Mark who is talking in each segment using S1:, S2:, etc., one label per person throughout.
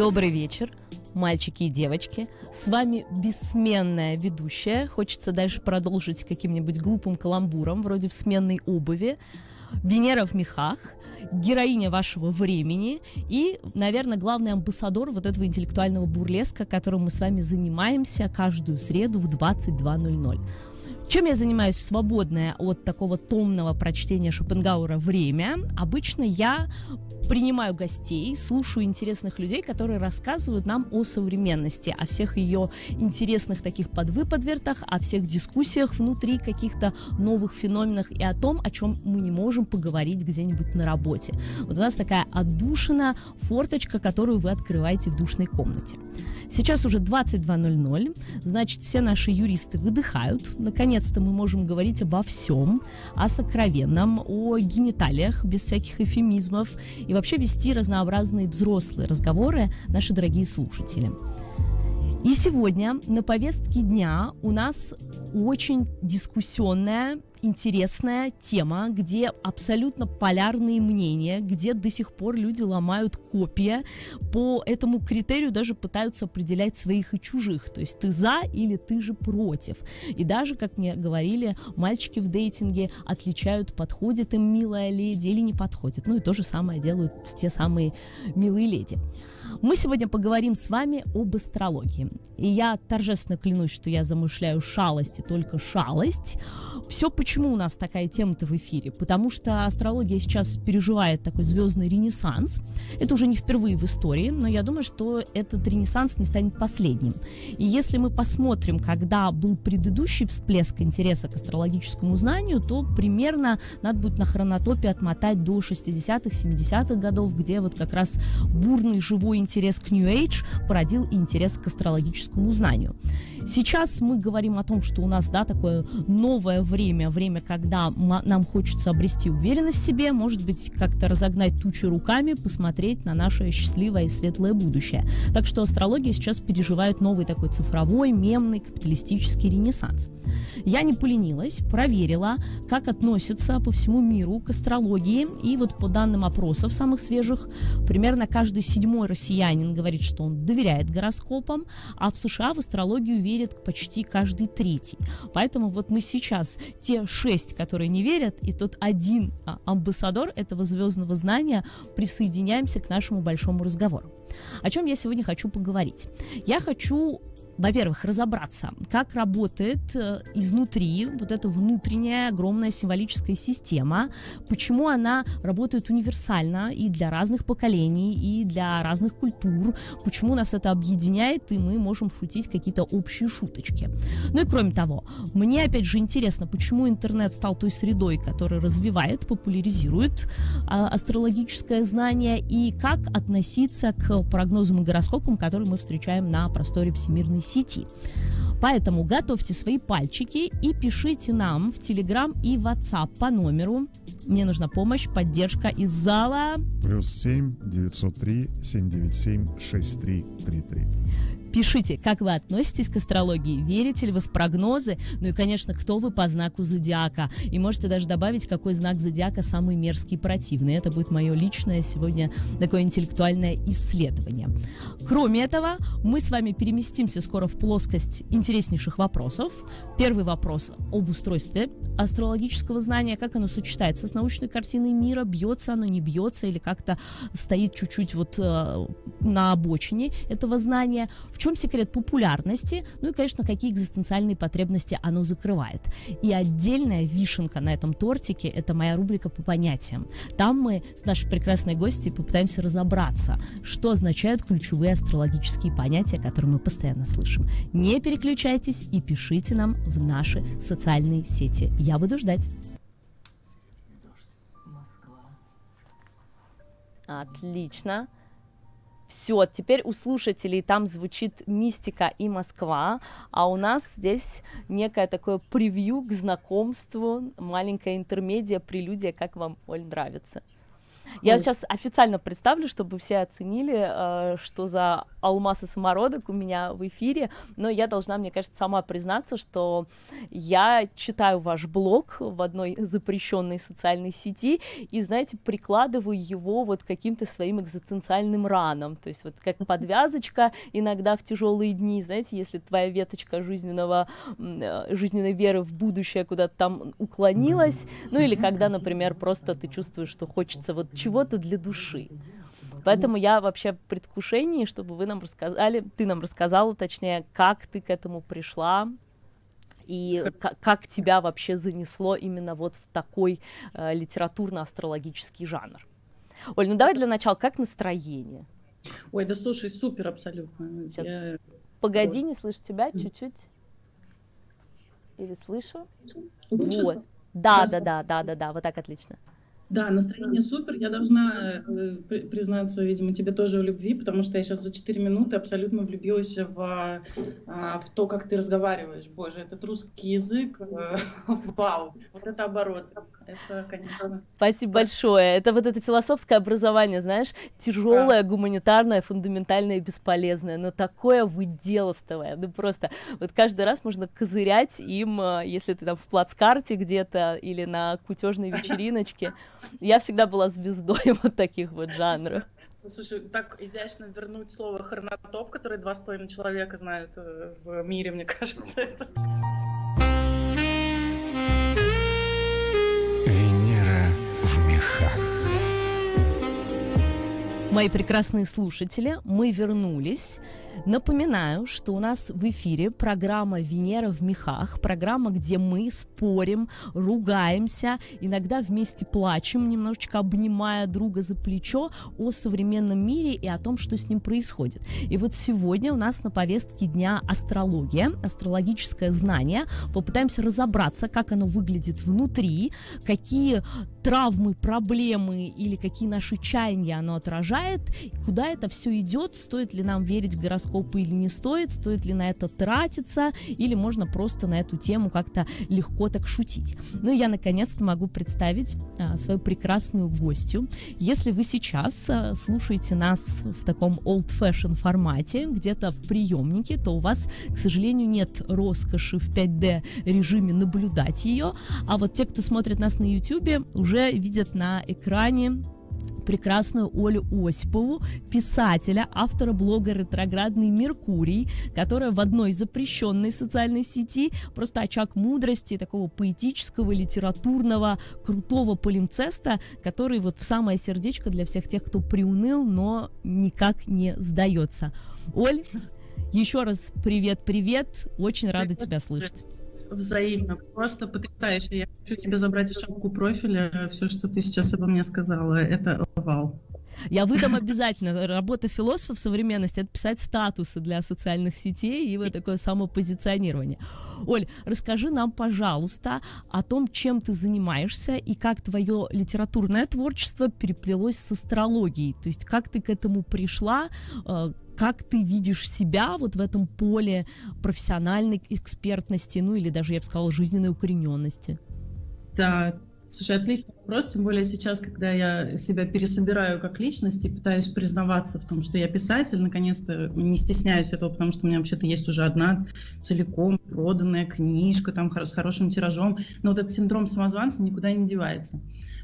S1: Добрый вечер, мальчики и девочки. С вами бессменная ведущая. Хочется дальше продолжить каким-нибудь глупым каламбуром, вроде в сменной обуви. Венера в мехах, героиня вашего времени и, наверное, главный амбассадор вот этого интеллектуального бурлеска, которым мы с вами занимаемся каждую среду в 22:00. Чем я занимаюсь в свободное от такого томного прочтения Шопенгауэра время? Обычно я принимаю гостей, слушаю интересных людей, которые рассказывают нам о современности, о всех ее интересных таких подвыподвертах, о всех дискуссиях внутри каких-то новых феноменах и о том, о чем мы не можем поговорить где-нибудь на работе. Вот у нас такая отдушина, форточка, которую вы открываете в душной комнате. Сейчас уже 22:00, значит, все наши юристы выдыхают. Наконец-то мы можем говорить обо всем, о сокровенном, о гениталиях, без всяких эвфемизмов, и вообще вести разнообразные взрослые разговоры, наши дорогие слушатели. И сегодня на повестке дня у нас очень дискуссионная, интересная тема, где абсолютно полярные мнения, где до сих пор люди ломают копья, по этому критерию даже пытаются определять своих и чужих, то есть ты за или ты же против. И даже, как мне говорили, мальчики в дейтинге отличают, подходит им милая леди или не подходит. Ну и то же самое делают те самые милые леди. Мы сегодня поговорим с вами об астрологии. И я торжественно клянусь, что я замышляю шалость и только шалость. Все почему у нас такая тема-то в эфире? Потому что астрология сейчас переживает такой звездный ренессанс. Это уже не впервые в истории, но я думаю, что этот ренессанс не станет последним. И если мы посмотрим, когда был предыдущий всплеск интереса к астрологическому знанию, то примерно надо будет на хронотопе отмотать до 60-х, 70-х годов, где вот как раз бурный живой интерес к New Age породил и интерес к астрологическому знанию. Сейчас мы говорим о том, что у нас, да, такое новое время, когда нам хочется обрести уверенность в себе, может быть, как-то разогнать тучи руками, посмотреть на наше счастливое и светлое будущее. Так что астрология сейчас переживает новый такой цифровой, мемный, капиталистический ренессанс. Я не поленилась, проверила, как относятся по всему миру к астрологии, и вот по данным опросов самых свежих, примерно каждый 7-й россиянин говорит, что он доверяет гороскопам, а в США в астрологию верит почти каждый 3-й. Поэтому вот мы сейчас, те 6, которые не верят, и тот один амбассадор этого звездного знания, присоединяемся к нашему большому разговору. О чем я сегодня хочу поговорить? Я хочу, во-первых, разобраться, как работает изнутри вот эта внутренняя огромная символическая система, почему она работает универсально и для разных поколений, и для разных культур, почему нас это объединяет, и мы можем шутить какие-то общие шуточки. Ну и кроме того, мне опять же интересно, почему интернет стал той средой, которая развивает, популяризирует астрологическое знание, и как относиться к прогнозам и гороскопам, которые мы встречаем на просторе всемирной сети. Поэтому готовьте свои пальчики и пишите нам в Telegram и WhatsApp по номеру. Мне нужна помощь, поддержка из зала.
S2: +7 903 797 6333.
S1: Пишите, как вы относитесь к астрологии, верите ли вы в прогнозы, ну и, конечно, кто вы по знаку зодиака. И можете даже добавить, какой знак зодиака самый мерзкий и противный. Это будет мое личное сегодня такое интеллектуальное исследование. Кроме этого, мы с вами переместимся скоро в плоскость интереснейших вопросов. Первый вопрос об устройстве астрологического знания, как оно сочетается с научной картиной мира, бьется оно, не бьется, или как-то стоит чуть-чуть вот на обочине этого знания. В чем секрет популярности? Ну и, конечно, какие экзистенциальные потребности оно закрывает. И отдельная вишенка на этом тортике – это моя рубрика по понятиям. Там мы с нашей прекрасной гостьей попытаемся разобраться, что означают ключевые астрологические понятия, которые мы постоянно слышим. Не переключайтесь и пишите нам в наши социальные сети. Я буду ждать. Отлично. Все, теперь у слушателей там звучит «Мистика» и «Москва», а у нас здесь некое такое превью к знакомству, маленькая интермедия, прелюдия, как вам, Оль, нравится? Я сейчас официально представлю, чтобы все оценили, что за алмаз и самородок у меня в эфире, но я должна, мне кажется, сама признаться, что я читаю ваш блог в одной запрещенной социальной сети и, знаете, прикладываю его вот каким-то своим экзистенциальным ранам, то есть вот как подвязочка иногда в тяжелые дни, знаете, если твоя веточка жизненной веры в будущее куда-то там уклонилась, ну или когда, например, просто ты чувствуешь, что хочется вот чего-то для души. Поэтому я вообще в предвкушении, чтобы вы нам рассказали, ты нам рассказала, точнее, как ты к этому пришла и как тебя вообще занесло именно вот в такой литературно-астрологический жанр. Оль, ну давай для начала, как настроение?
S3: Ой, да слушай, супер абсолютно.
S1: Сейчас. Погоди, не слышу тебя чуть-чуть. Или слышу?
S3: Лучше
S1: вот. Да, вот так отлично.
S3: Да, настроение супер. Я должна признаться, видимо, тебе тоже в любви, потому что я сейчас за 4 минуты абсолютно влюбилась в то, как ты разговариваешь. Боже, этот русский язык, вау, вот это оборот. Это, конечно...
S1: Спасибо большое. Это вот это философское образование, знаешь, тяжелое, гуманитарное, фундаментальное и бесполезное, но такое выделостовое. Ну просто вот каждый раз можно козырять им, если ты там в плацкарте где-то или на кутежной вечериночке. Я всегда была звездой вот таких вот жанров.
S3: Слушай, так изящно вернуть слово «хронотоп», которое 2,5 человека знают в мире, мне кажется. Это...
S4: Венера в мехах.
S1: Мои прекрасные слушатели, мы вернулись. Напоминаю, что у нас в эфире программа «Венера в мехах», программа, где мы спорим, ругаемся, иногда вместе плачем, немножечко обнимая друга за плечо о современном мире и о том, что с ним происходит. И вот сегодня у нас на повестке дня астрология, астрологическое знание. Попытаемся разобраться, как оно выглядит внутри, какие травмы, проблемы или какие наши чаяния оно отражает, куда это все идет, стоит ли нам верить в гороскопы или не стоит ли на это тратиться, или можно просто на эту тему как-то легко так шутить. Ну и я наконец-то могу представить свою прекрасную гостью. Если вы сейчас слушаете нас в таком old-fashion формате, где-то в приемнике, то у вас, к сожалению, нет роскоши в 5D режиме наблюдать ее, а вот те, кто смотрит нас на YouTube, уже видят на экране прекрасную Олю Осипову, писателя, автора блога «Ретроградный Меркурий», которая в одной запрещенной социальной сети просто очаг мудрости, такого поэтического, литературного, крутого полимцеста, который вот в самое сердечко для всех тех, кто приуныл, но никак не сдается. Оль, еще раз привет-привет, очень рада тебя слышать.
S3: Взаимно, просто потрясающе. Я хочу себе забрать в шапку профиля все, что ты сейчас обо мне сказала. Это вау.
S1: Я выдам обязательно. Работа философа в современности — это писать статусы для социальных сетей и вот такое самопозиционирование. Оль, расскажи нам, пожалуйста, о том, чем ты занимаешься и как твое литературное творчество переплелось с астрологией. То есть как ты к этому пришла, как ты видишь себя вот в этом поле профессиональной экспертности, ну или даже, я бы сказала, жизненной укорененности?
S3: Да, слушай, отличный вопрос, тем более сейчас, когда я себя пересобираю как личность и пытаюсь признаваться в том, что я писатель, наконец-то не стесняюсь этого, потому что у меня вообще-то есть уже одна целиком проданная книжка там с хорошим тиражом, но вот этот синдром самозванца никуда не девается.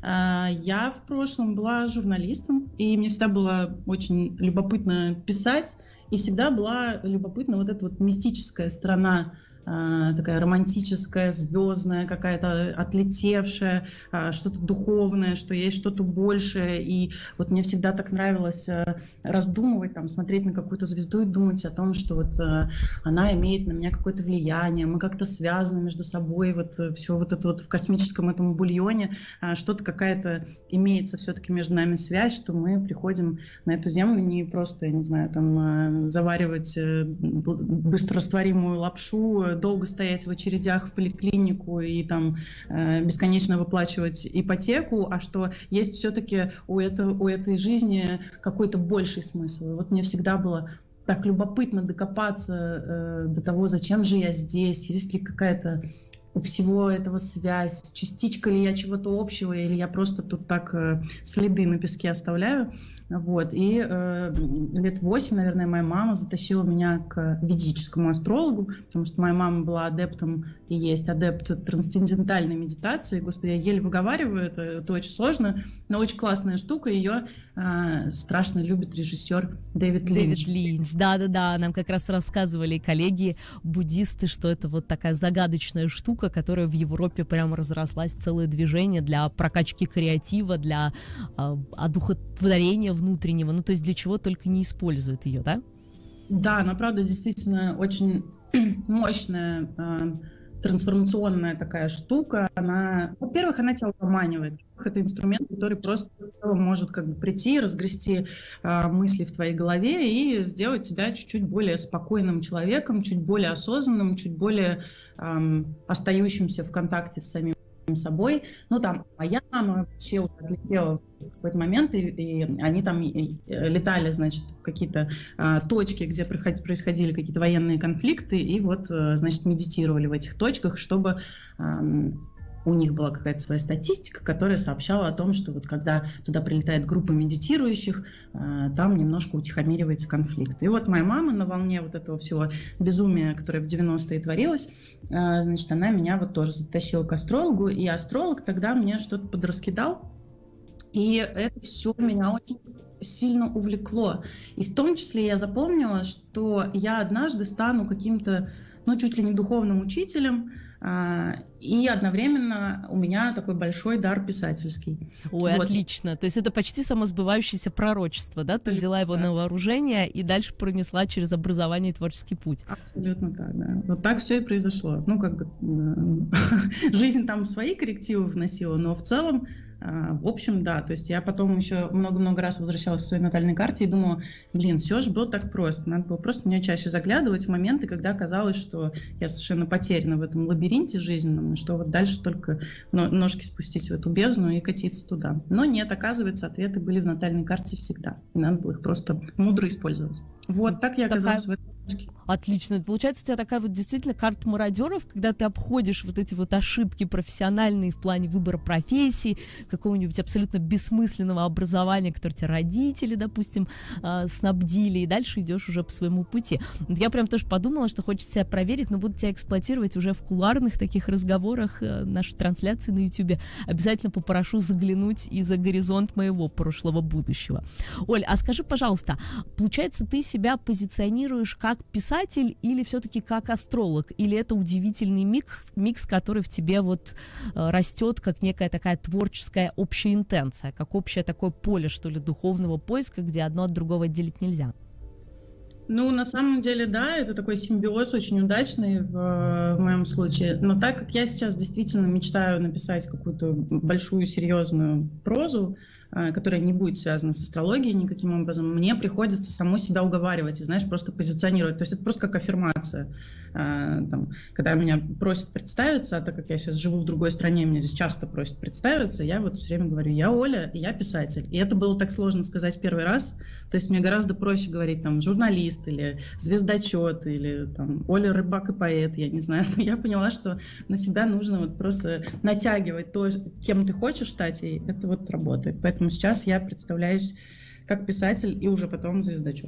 S3: Я в прошлом была журналистом, и мне всегда было очень любопытно писать, и всегда была любопытна вот эта вот мистическая сторона, такая романтическая, звездная, какая-то отлетевшая, что-то духовное, что есть что-то большее. И вот мне всегда так нравилось раздумывать, там, смотреть на какую-то звезду и думать о том, что вот она имеет на меня какое-то влияние, мы как-то связаны между собой, вот все вот это вот в космическом этом бульоне, что-то какая-то имеется все-таки между нами связь, что мы приходим на эту землю не просто, я не знаю, там заваривать быстрорастворимую лапшу, долго стоять в очередях в поликлинику и там бесконечно выплачивать ипотеку, а что есть все-таки у этой жизни какой-то больший смысл. И вот мне всегда было так любопытно докопаться до того, зачем же я здесь, есть ли какая-то у всего этого связь, частичка ли я чего-то общего, или я просто тут так следы на песке оставляю. Вот. И лет 8, наверное, моя мама затащила меня к ведическому астрологу, потому что моя мама была адептом и есть адепт трансцендентальной медитации. Господи, я еле выговариваю, это очень сложно, но очень классная штука. Ее страшно любит режиссер Дэвид Линч.
S1: Да-да-да, нам как раз рассказывали коллеги-буддисты, что это вот такая загадочная штука, которая в Европе прямо разрослась в целое движение для прокачки креатива, для одухотворения внутреннего, ну, то есть для чего только не используют ее, да?
S3: Да, она, правда, действительно очень мощная, трансформационная такая штука. Она, во-первых, она тебя заманивает. Это инструмент, который просто в целом может как бы прийти, разгрести мысли в твоей голове и сделать тебя чуть-чуть более спокойным человеком, чуть более осознанным, чуть более остающимся в контакте с самим собой. Ну, там, моя мама вообще уже отлетела в какой-то момент, и они там летали, значит, в какие-то точки, где происходили какие-то военные конфликты, и вот, значит, медитировали в этих точках, чтобы у них была какая-то своя статистика, которая сообщала о том, что вот когда туда прилетает группа медитирующих, там немножко утихомиривается конфликт. И вот моя мама на волне вот этого всего безумия, которое в 90-е творилось, значит, она меня вот тоже затащила к астрологу, и астролог тогда мне что-то подраскидал, и это все меня очень сильно увлекло. И в том числе я запомнила, что я однажды стану каким-то, ну, чуть ли не духовным учителем, и одновременно у меня такой большой дар писательский.
S1: Ой, вот. Отлично. То есть это почти самосбывающееся пророчество, да? Ты взяла его на вооружение и дальше пронесла через образование и творческий путь.
S3: Абсолютно так, да. Вот так все и произошло. Ну, как бы жизнь там свои коррективы вносила, но в целом, в общем, да. То есть я потом еще много-много раз возвращалась к своей натальной карте и думала, блин, все же было так просто. Надо было просто мне чаще заглядывать в моменты, когда казалось, что я совершенно потеряна в этом лабиринте жизненном, и что вот дальше только ножки спустить в эту бездну и катиться туда. Но нет, оказывается, ответы были в натальной карте всегда. И надо было их просто мудро использовать. Вот так я оказалась в этой точке.
S1: Отлично. Получается, у тебя такая вот действительно карта мародеров, когда ты обходишь вот эти вот ошибки профессиональные в плане выбора профессии, какого-нибудь абсолютно бессмысленного образования, которое тебе родители, допустим, снабдили, и дальше идешь уже по своему пути. Я прям тоже подумала, что хочется себя проверить, но буду тебя эксплуатировать уже в кулуарных таких разговорах нашей трансляции на YouTube. Обязательно попрошу заглянуть и за горизонт моего прошлого будущего. Оль, а скажи, пожалуйста, получается, ты себя позиционируешь как писатель или все-таки как астролог? Или это удивительный микс, который в тебе вот растет как некая такая творческая общая интенция, как общее такое поле, что ли, духовного поиска, где одно от другого отделить нельзя?
S3: Ну, на самом деле, да, это такой симбиоз очень удачный в моем случае. Но так как я сейчас действительно мечтаю написать какую-то большую серьезную прозу, которая не будет связана с астрологией никаким образом, мне приходится саму себя уговаривать и, знаешь, просто позиционировать. То есть это просто как аффирмация. Там, когда меня просят представиться, а так как я сейчас живу в другой стране, меня здесь часто просят представиться, я вот все время говорю, я Оля, и я писатель. И это было так сложно сказать первый раз. То есть мне гораздо проще говорить там журналист или звездочет, или там Оля рыбак и поэт, я не знаю. Но я поняла, что на себя нужно вот просто натягивать то, кем ты хочешь стать, и это вот работает. Поэтому сейчас я представляюсь как писатель и уже потом звездочет.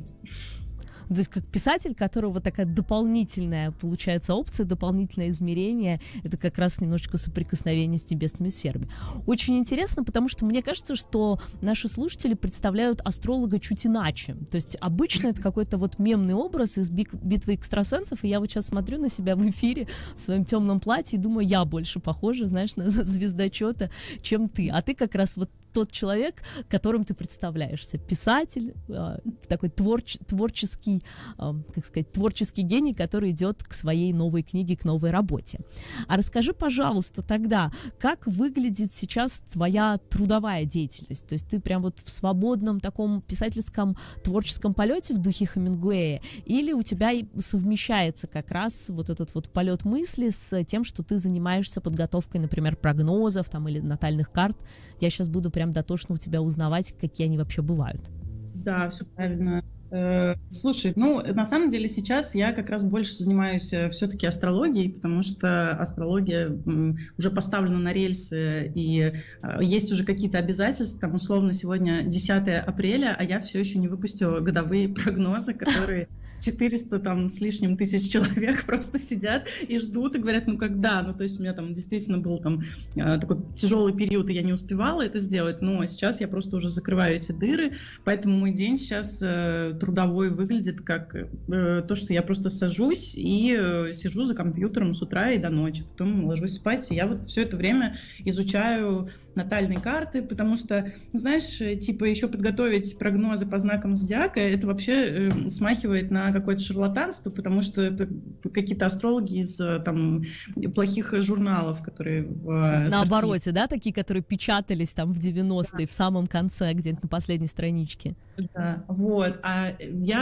S1: То есть как писатель, которого такая дополнительная, получается, опция, дополнительное измерение, это как раз немножечко соприкосновение с небесными сферами. Очень интересно, потому что мне кажется, что наши слушатели представляют астролога чуть иначе. То есть обычно это какой-то вот мемный образ из битвы экстрасенсов, и я вот сейчас смотрю на себя в эфире в своем темном платье и думаю, я больше похожа, знаешь, на звездочета, чем ты. А ты как раз вот тот человек, которым ты представляешься. Писатель, такой творческий, как сказать, творческий гений, который идет к своей новой книге, к новой работе. А расскажи, пожалуйста, тогда, как выглядит сейчас твоя трудовая деятельность? То есть ты прям вот в свободном таком писательском творческом полете в духе Хемингуэя, или у тебя совмещается как раз вот этот вот полет мысли с тем, что ты занимаешься подготовкой, например, прогнозов там, или натальных карт? Я сейчас буду прям дотошно у тебя узнавать, какие они вообще бывают.
S3: Да, все правильно. Слушай, ну, на самом деле сейчас я как раз больше занимаюсь все-таки астрологией, потому что астрология уже поставлена на рельсы, и есть уже какие-то обязательства, там, условно, сегодня 10 апреля, а я все еще не выпустила годовые прогнозы, которые 400 там с лишним тысяч человек просто сидят и ждут, и говорят, ну, когда? Ну, то есть у меня там действительно был там такой тяжелый период, и я не успевала это сделать, но сейчас я просто уже закрываю эти дыры, поэтому мой день сейчас трудовой выглядит как то, что я просто сажусь и сижу за компьютером с утра и до ночи, потом ложусь спать, и я вот все это время изучаю натальные карты, потому что, ну, знаешь, типа еще подготовить прогнозы по знакам зодиака, это вообще смахивает на какое-то шарлатанство, потому что это какие-то астрологи из там плохих журналов, которые
S1: на обороте, да, такие, которые печатались там в 90-е, в самом конце, где-то на последней страничке.
S3: Да, вот, а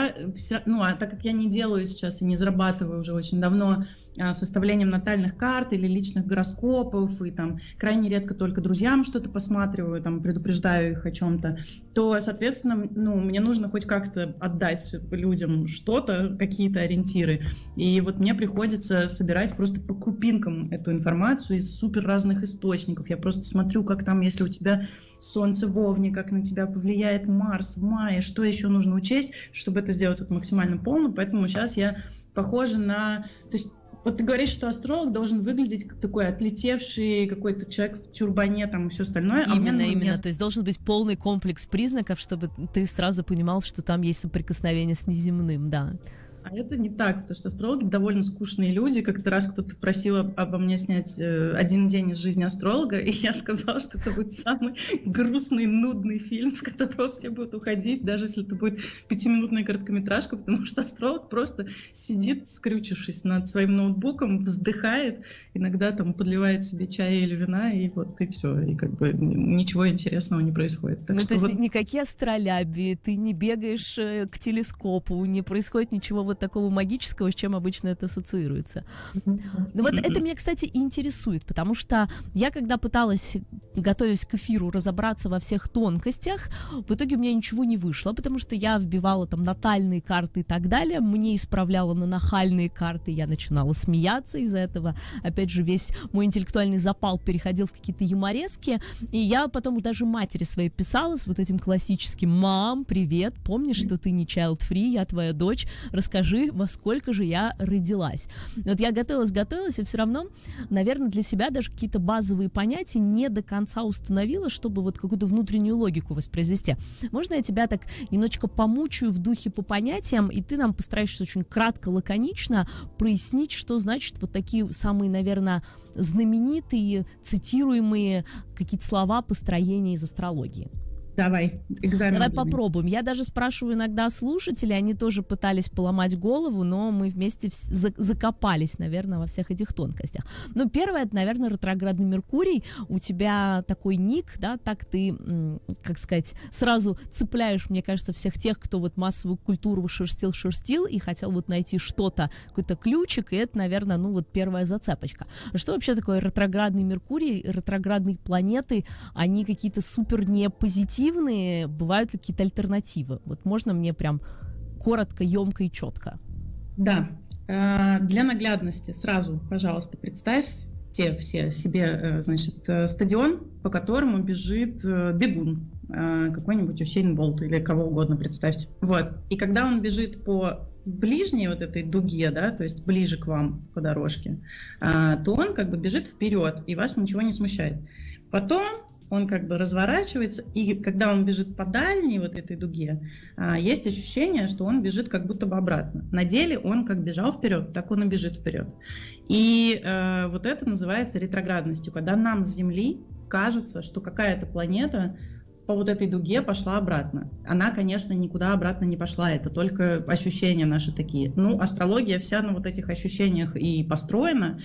S3: так как я не делаю сейчас и не зарабатываю уже очень давно составлением натальных карт или личных гороскопов, и там крайне редко только друзьям что-то посматриваю, там предупреждаю их о чем-то, то, соответственно, ну, мне нужно хоть как-то отдать людям что-то, какие-то ориентиры, и вот мне приходится собирать просто по крупинкам эту информацию из супер разных источников. Я просто смотрю, как там, если у тебя Солнце в Овне, как на тебя повлияет Марс в мае, что еще нужно учесть, чтобы это сделать вот максимально полно, поэтому сейчас я похожа на... То есть вот ты говоришь, что астролог должен выглядеть как такой отлетевший какой-то человек в тюрбане там и все остальное.
S1: Именно. То есть должен быть полный комплекс признаков, чтобы ты сразу понимал, что там есть соприкосновение с неземным, да.
S3: А это не так, потому что астрологи довольно скучные люди. Как-то раз кто-то просил обо мне снять один день из жизни астролога, и я сказала, что это будет самый грустный, нудный фильм, с которого все будут уходить, даже если это будет 5-минутная короткометражка, потому что астролог просто сидит, скрючившись над своим ноутбуком, вздыхает, иногда там подливает себе чая или вина, и вот, и все, и как бы ничего интересного не происходит.
S1: Так то есть вот... никакие астролябии, ты не бегаешь к телескопу, не происходит ничего вот такого магического, с чем обычно это ассоциируется. Но вот это меня, кстати, и интересует, потому что я, когда пыталась, готовясь к эфиру, разобраться во всех тонкостях, в итоге у меня ничего не вышло, потому что я вбивала там натальные карты и так далее, мне исправляла на нахальные карты, я начинала смеяться из-за этого, опять же, весь мой интеллектуальный запал переходил в какие-то юморески, и я потом даже матери своей писала с вот этим классическим: «Мам, привет, помнишь, что ты не child-free, я твоя дочь, расскажи, во сколько же я родилась». Вот я готовилась, и все равно, наверное, для себя даже какие-то базовые понятия не до конца установила, чтобы вот какую-то внутреннюю логику воспроизвести. Можно я тебя так немножечко помучаю в духе по понятиям, и ты нам постараешься очень кратко, лаконично прояснить, что значит вот такие самые, наверное, знаменитые, цитируемые какие-то слова построения из астрологии?
S3: Давай, экзамен.
S1: Давай попробуем. Я даже спрашиваю иногда слушателей, они тоже пытались поломать голову, но мы вместе закопались, наверное, во всех этих тонкостях. Ну, первое, это, наверное, ретроградный Меркурий. У тебя такой ник, да, так ты, как сказать, сразу цепляешь, мне кажется, всех тех, кто вот массовую культуру шерстил и хотел вот найти что-то, какой-то ключик, и это, наверное, ну вот первая зацепочка. Что вообще такое ретроградный Меркурий, ретроградные планеты? Они какие-то супер не позитивные, бывают ли какие-то альтернативы? Вот можно мне прям коротко, емко и четко?
S3: Да. Для наглядности сразу, пожалуйста, представьте все себе, значит, стадион, по которому бежит бегун, какой-нибудь Усейн Болт или кого угодно представьте. Вот. И когда он бежит по ближней вот этой дуге, да, то есть ближе к вам по дорожке, то он как бы бежит вперед, и вас ничего не смущает. Потом он как бы разворачивается, и когда он бежит по дальней вот этой дуге, есть ощущение, что он бежит как будто бы обратно. На деле он как бежал вперед, так он и бежит вперед. И вот это называется ретроградностью, когда нам с Земли кажется, что какая-то планета по вот этой дуге пошла обратно. Она, конечно, никуда обратно не пошла, это только ощущения наши такие. Ну, астрология вся на вот этих ощущениях и построена,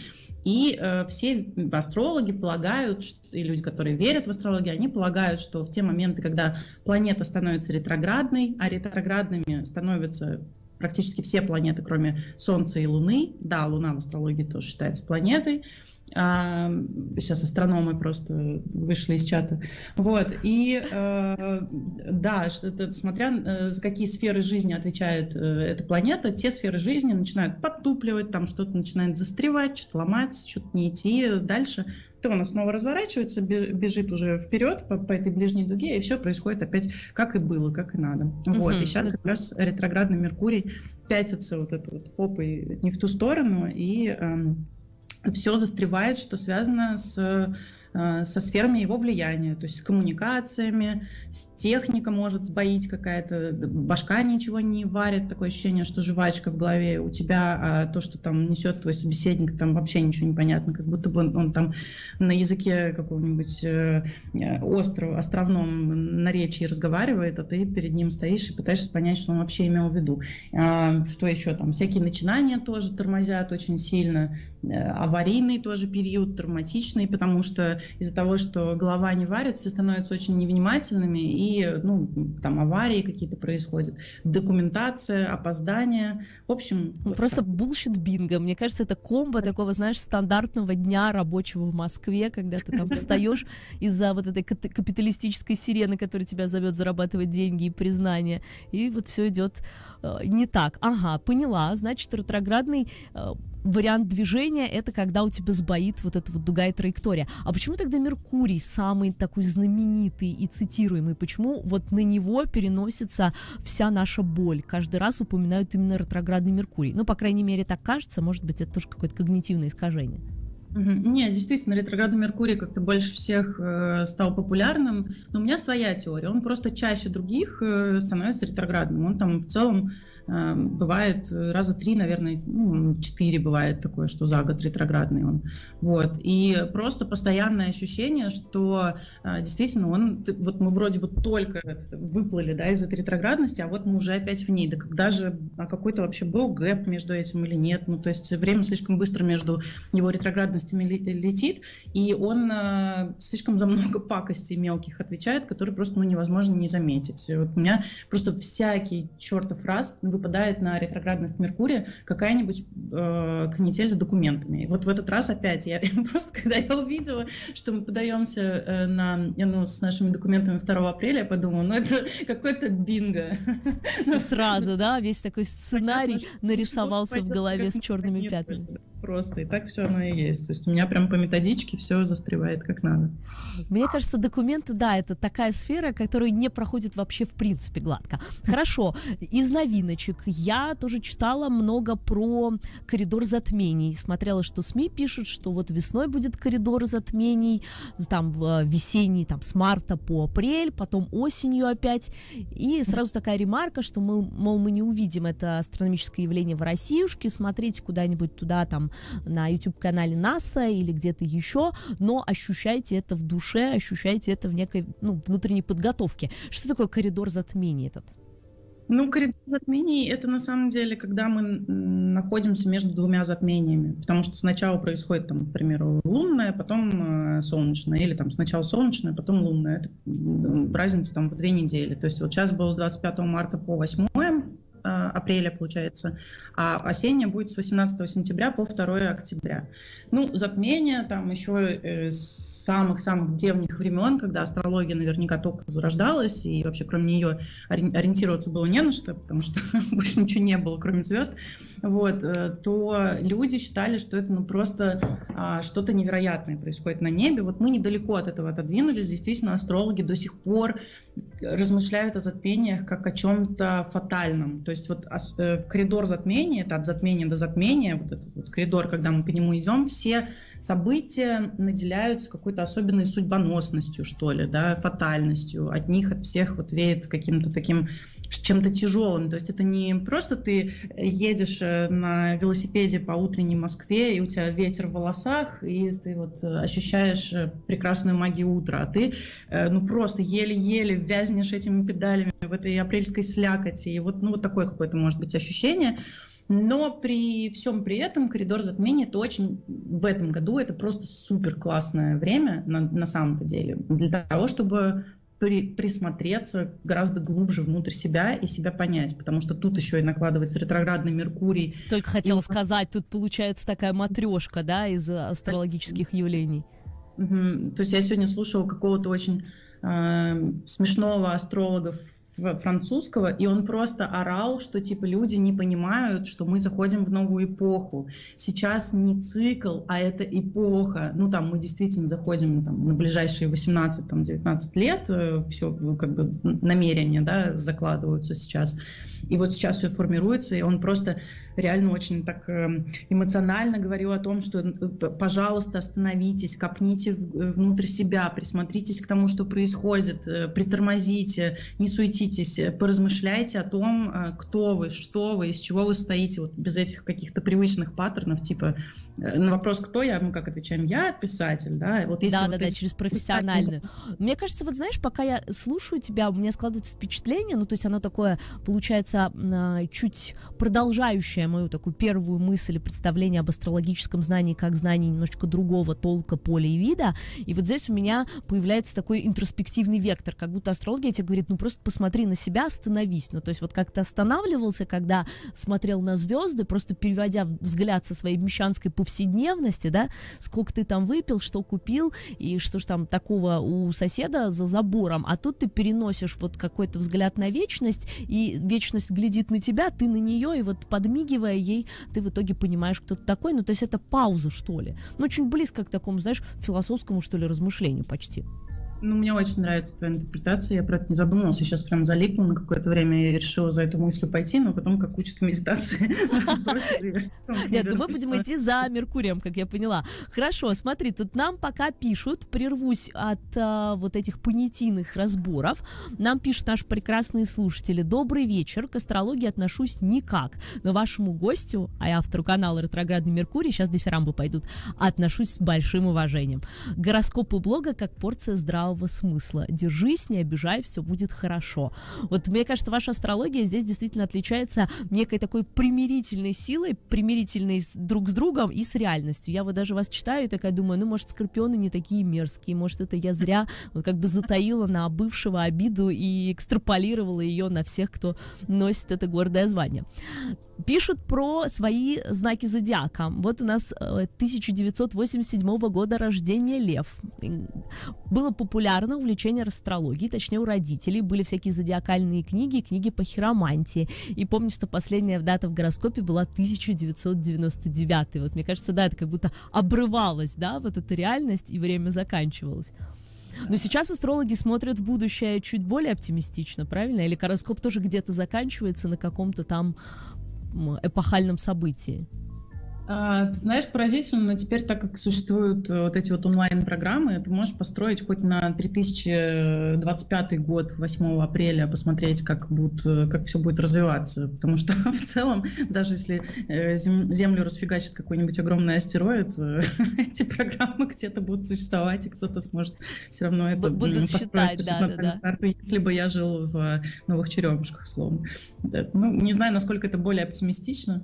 S3: и все астрологи полагают, и люди, которые верят в астрологию, они полагают, что в те моменты, когда планета становится ретроградной, а ретроградными становятся практически все планеты, кроме Солнца и Луны, да, Луна в астрологии тоже считается планетой, Сейчас астрономы просто вышли из чата. Вот. И да, смотря за какие сферы жизни отвечает эта планета, те сферы жизни начинают подтупливать, там что-то начинает застревать, что-то ломаться, что-то не идти дальше. То она снова разворачивается, бежит уже вперед по этой ближней дуге, и все происходит опять как и было, как и надо. Вот. И сейчас как раз ретроградный Меркурий пятится вот этой вот попой не в ту сторону, и все застревает, что связано со сферами его влияния, то есть с коммуникациями, с техникой может сбоить какая-то, башка ничего не варит, такое ощущение, что жвачка в голове у тебя, а то, что там несет твой собеседник, там вообще ничего не понятно, как будто бы он там на языке какого-нибудь островном наречии разговаривает, а ты перед ним стоишь и пытаешься понять, что он вообще имел в виду. Что еще там? Всякие начинания тоже тормозят очень сильно, аварийный тоже период, травматичный, потому что из-за того, что голова не варит, все становятся очень невнимательными, и там аварии какие-то происходят, документация, опоздания, в общем...
S1: Просто булшит-бинго. Мне кажется, это комбо такого, знаешь, стандартного дня рабочего в Москве, когда ты там встаешь из-за вот этой капиталистической сирены, которая тебя зовет зарабатывать деньги и признание, и вот все идет не так. Ага, поняла, значит, ретроградный вариант движения — это когда у тебя сбоит вот эта вот дуга и траектория. А почему тогда Меркурий самый такой знаменитый и цитируемый? Почему вот на него переносится вся наша боль? Каждый раз упоминают именно ретроградный Меркурий. Ну, по крайней мере, так кажется. Может быть, это тоже какое-то когнитивное искажение.
S3: Нет, действительно, ретроградный Меркурий как-то больше всех стал популярным. Но у меня своя теория. Он просто чаще других становится ретроградным. Он там в целом бывает раза 3, наверное, 4 бывает такое, что за год ретроградный он. Вот. И просто постоянное ощущение, что действительно вот мы вроде бы только выплыли, да, из этой ретроградности, а вот мы уже опять в ней. Да когда же, какой-то вообще был гэп между этим или нет? Ну, то есть время слишком быстро между его ретроградностями летит, и он слишком за много пакостей мелких отвечает, которые просто невозможно не заметить. Вот у меня просто всякий чертов раз выпадает на ретроградность Меркурия какая-нибудь канитель с документами. И вот в этот раз опять я просто, когда я увидела, что мы подаемся с нашими документами 2 апреля, я подумала, это какой-то бинго.
S1: И сразу, да, весь такой сценарий нарисовался в голове с черными пятнами.
S3: Просто, и так все оно и есть. То есть у меня прям по методичке все застревает как надо.
S1: Мне кажется, документы, да, это такая сфера, которая не проходит вообще в принципе гладко. Хорошо, из новиночек я тоже читала много про коридор затмений. Смотрела, что СМИ пишут, что вот весной будет коридор затмений, там весенний, там с марта по апрель, потом осенью опять. И сразу такая ремарка, что мы не увидим это астрономическое явление в Россиюшке, смотрите куда-нибудь туда, там, на YouTube-канале НАСА или где-то еще, но ощущайте это в душе, ощущайте это в некой внутренней подготовке. Что такое коридор затмений этот?
S3: Коридор затмений — это на самом деле, когда мы находимся между 2 затмениями, потому что сначала происходит, там, к примеру, лунное, потом солнечное, или там сначала солнечное, потом лунное. Это разница там в 2 недели. То есть вот сейчас было с 25 марта по 8 апреля, получается, а осенняя будет с 18 сентября по 2 октября. Затмение там еще с самых-самых древних времен, когда астрология наверняка только зарождалась, и вообще кроме нее ориентироваться было не на что, потому что больше ничего не было, кроме звезд, то люди считали, что это просто что-то невероятное происходит на небе. Вот мы недалеко от этого отодвинулись. Действительно, астрологи до сих пор размышляют о затмениях как о чем-то фатальном. То есть вот коридор затмения, это от затмения до затмения, вот этот вот коридор, когда мы по нему идем, все события наделяются какой-то особенной судьбоносностью, что ли, да, фатальностью. От них, от всех веет каким-то таким чем-то тяжелым. То есть это не просто ты едешь на велосипеде по утренней Москве, и у тебя ветер в волосах, и ты ощущаешь прекрасную магию утра, а ты просто еле-еле вязнешь этими педалями в этой апрельской слякоти, и вот такое какое-то может быть ощущение. Но при всем при этом коридор затмения — это очень в этом году это просто супер классное время на самом-то деле для того, чтобы присмотреться гораздо глубже внутрь себя и себя понять, потому что тут еще и накладывается ретроградный Меркурий.
S1: Только хотела сказать, тут получается такая матрешка, да, из астрологических явлений.
S3: То есть я сегодня слушала какого-то очень смешного астролога французского, и он просто орал, что типа люди не понимают, что мы заходим в новую эпоху. Сейчас не цикл, а это эпоха. Ну там мы действительно заходим там, на ближайшие 18-19 лет, все как бы намерения, да, закладываются сейчас. И вот сейчас все формируется, и он просто реально очень так эмоционально говорил о том, что, пожалуйста, остановитесь, копните внутрь себя, присмотритесь к тому, что происходит, притормозите, не суетитесь, поразмышляйте о том, кто вы, что вы, из чего вы стоите, вот без этих каких-то привычных паттернов, типа на вопрос, кто я, мы как отвечаем, я писатель, да, вот если
S1: да, через профессиональную. Мне кажется, вот знаешь, пока я слушаю тебя, у меня складывается впечатление, ну, то есть оно такое, получается, чуть продолжающее мою такую первую мысль и представление об астрологическом знании как знании немножечко другого толка, поля и вида, и вот здесь у меня появляется такой интроспективный вектор, как будто астрология тебе говорит, ну, просто посмотри на себя, остановись, ну, то есть вот как ты останавливался, когда смотрел на звезды, просто переводя взгляд со своей мещанской повседневности, да, сколько ты там выпил, что купил, и что ж там такого у соседа за забором, а тут ты переносишь вот какой-то взгляд на вечность, и вечность глядит на тебя, ты на нее, и вот подмигивая ей, ты в итоге понимаешь, кто ты такой, ну, то есть это пауза, что ли, ну, очень близко к такому, знаешь, философскому, что ли, размышлению почти.
S3: Ну, мне очень нравится твоя интерпретация, я про это не задумывалась, сейчас прям залипла на какое-то время и решила за эту мысль пойти, но потом, как учат в медитации,
S1: Нет, ну мы будем идти за Меркурием, как я поняла. Хорошо, смотри, тут нам пока пишут, прервусь от вот этих понятийных разборов, нам пишут наши прекрасные слушатели: добрый вечер, к астрологии отношусь никак, но вашему гостю, а я автору канала «Ретроградный Меркурий», сейчас дифирамбы пойдут, отношусь с большим уважением. Гороскопы блога как порция здравого смысла. Держись, не обижай, все будет хорошо. Вот мне кажется, ваша астрология здесь действительно отличается некой такой примирительной силой, примирительной друг с другом и с реальностью. Я вот даже вас читаю и такая думаю, ну, может, скорпионы не такие мерзкие, может, это я зря вот как бы затаила на бывшего обиду и экстраполировала ее на всех, кто носит это гордое звание. Пишут про свои знаки зодиака. Вот у нас 1987 года рождения Лев. Было популярно увлечение астрологией, точнее у родителей были всякие зодиакальные книги, книги по хиромантии. И помню, что последняя дата в гороскопе была 1999. Вот мне кажется, да, это как будто обрывалась, да, вот эта реальность, и время заканчивалось. Но сейчас астрологи смотрят в будущее чуть более оптимистично, правильно? Или гороскоп тоже где-то заканчивается на каком-то там эпохальном событии?
S3: Ты знаешь, поразительно, но теперь, так как существуют вот эти вот онлайн-программы, ты можешь построить хоть на 2025 год, 8 апреля, посмотреть, как все будет развиваться. Потому что в целом, даже если Землю расфигачит какой-нибудь огромный астероид, эти программы где-то будут существовать, и кто-то сможет все равно это построить на карту, если бы я жил в Новых Черемушках, словно. Ну, не знаю, насколько это более оптимистично.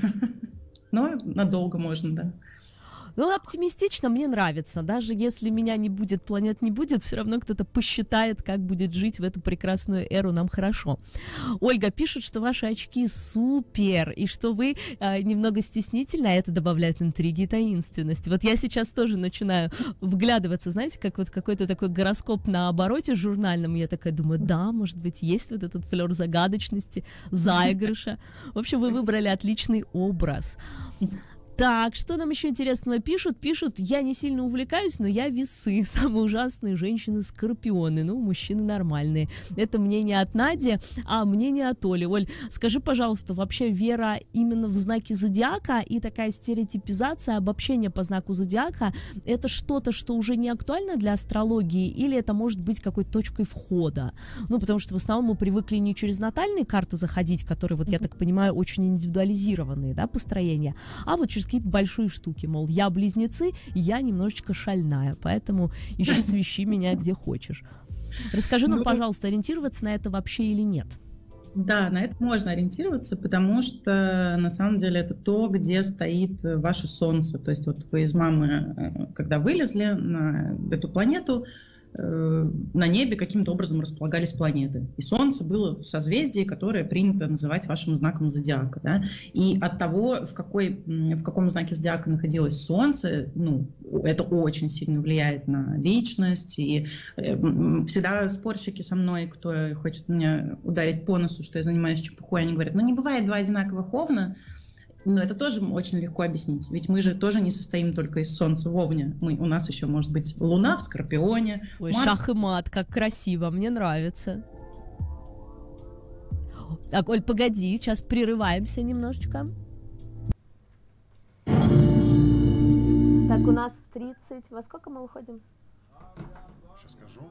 S3: Но надолго можно, да.
S1: Ну, оптимистично мне нравится. Даже если меня не будет, планет не будет, все равно кто-то посчитает, как будет жить в эту прекрасную эру нам хорошо. Ольга пишет, что ваши очки супер, и что вы немного стеснительны, а это добавляет интриги и таинственности. Вот я сейчас тоже начинаю вглядываться, знаете, как вот какой-то такой гороскоп на обороте журнальном, я такая думаю, да, может быть, есть вот этот флёр загадочности, заигрыша. В общем, вы выбрали отличный образ. Так, что нам еще интересного пишут? Пишут, я не сильно увлекаюсь, но я весы. Самые ужасные женщины-скорпионы. Ну, мужчины нормальные. Это мнение от Нади, а мнение от Оли. Оль, скажи, пожалуйста, вообще вера именно в знаки зодиака и такая стереотипизация, обобщение по знаку зодиака, это что-то, что уже не актуально для астрологии, или это может быть какой-то точкой входа? Ну, потому что в основном мы привыкли не через натальные карты заходить, которые, вот я так понимаю, очень индивидуализированные, да, построения, а вот через какие-то большие штуки, мол, я близнецы, я немножечко шальная, поэтому ищи, свищи меня где хочешь. Расскажи нам, пожалуйста, ориентироваться на это вообще или нет?
S3: Да, на это можно ориентироваться, потому что на самом деле это то, где стоит ваше солнце. То есть вот вы из мамы, когда вылезли на эту планету, на небе каким-то образом располагались планеты. И Солнце было в созвездии, которое принято называть вашим знаком зодиака. Да? И от того, в каком знаке зодиака находилось Солнце, ну, это очень сильно влияет на личность. И всегда спорщики со мной, кто хочет меня ударить по носу, что я занимаюсь чепухой, они говорят, ну не бывает два одинаковых Овна. Но это тоже очень легко объяснить, ведь мы же тоже не состоим только из Солнца в Овне. У нас еще может быть Луна в Скорпионе.
S1: Ой,
S3: Марс...
S1: шах и мат, как красиво, мне нравится. Так, Оль, погоди, сейчас прерываемся немножечко. Так, у нас в 30... Во сколько мы выходим?
S2: Сейчас скажу.